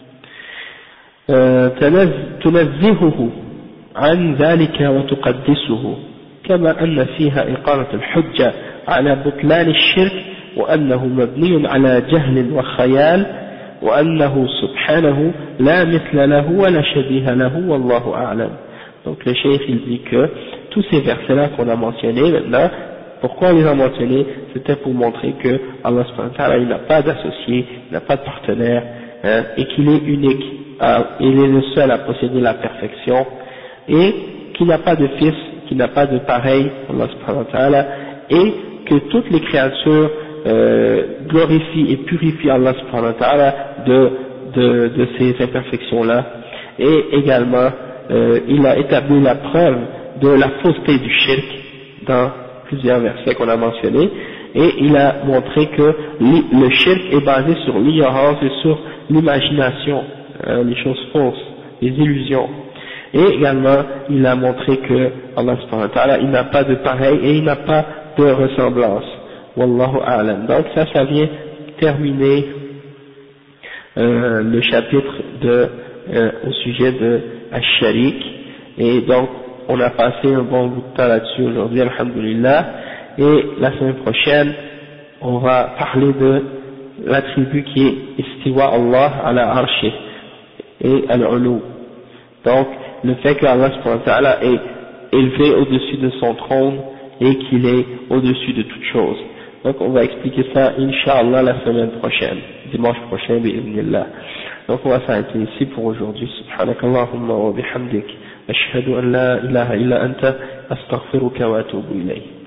تنزهه عن ذلك وتقدسه كما أن فيها إقامة الحجة على بطلان الشرك وأنه مبني على جهل وخيال وأنه سبحانه لا مثل له ولا شبيه له والله أعلم. Donc le cheikh il dit que tous ces versets-là qu'on a mentionnés maintenant, pourquoi on les a mentionnés? C'était pour montrer que Allah subhanahu wa ta'ala, il n'a pas d'associé, il n'a pas de partenaire, hein, et qu'il est unique, à, il est le seul à posséder la perfection, et qu'il n'a pas de fils, qu'il n'a pas de pareil, Allah subhanahu wa ta'ala, et que toutes les créatures euh, glorifient et purifient Allah subhanahu wa ta'ala de, de, de ces imperfections-là, et également euh, il a établi la preuve de la fausseté du shirk dans plusieurs versets qu'on a mentionnés, et il a montré que le shirk est basé sur l'ignorance et sur l'imagination, hein, les choses fausses, les illusions. Et également, il a montré que Allah subhanahu wa ta'ala, il n'a pas de pareil et il n'a pas de ressemblance. Wallahu a'lam. Donc ça, ça vient terminer euh, le chapitre de, euh, au sujet de Ash-Sharik. Et donc, on a passé un bon bout de temps là-dessus aujourd'hui, alhamdulillah. Et la semaine prochaine, on va parler de l'attribut qui est Istiwa Allah ala arshi et al-ulu. Donc, le fait que Allah subhanahu wa ta'ala est élevé au-dessus de son trône et qu'il est au-dessus de toutes choses. Donc, on va expliquer ça, Inch'Allah, la semaine prochaine, dimanche prochain, bi'idhnillah. Donc, on va s'arrêter ici pour aujourd'hui. Subhanakallahumma wa bihamdik. Ashhadu an la ilaha illa anta, astaghfiruka wa atubu ilayk.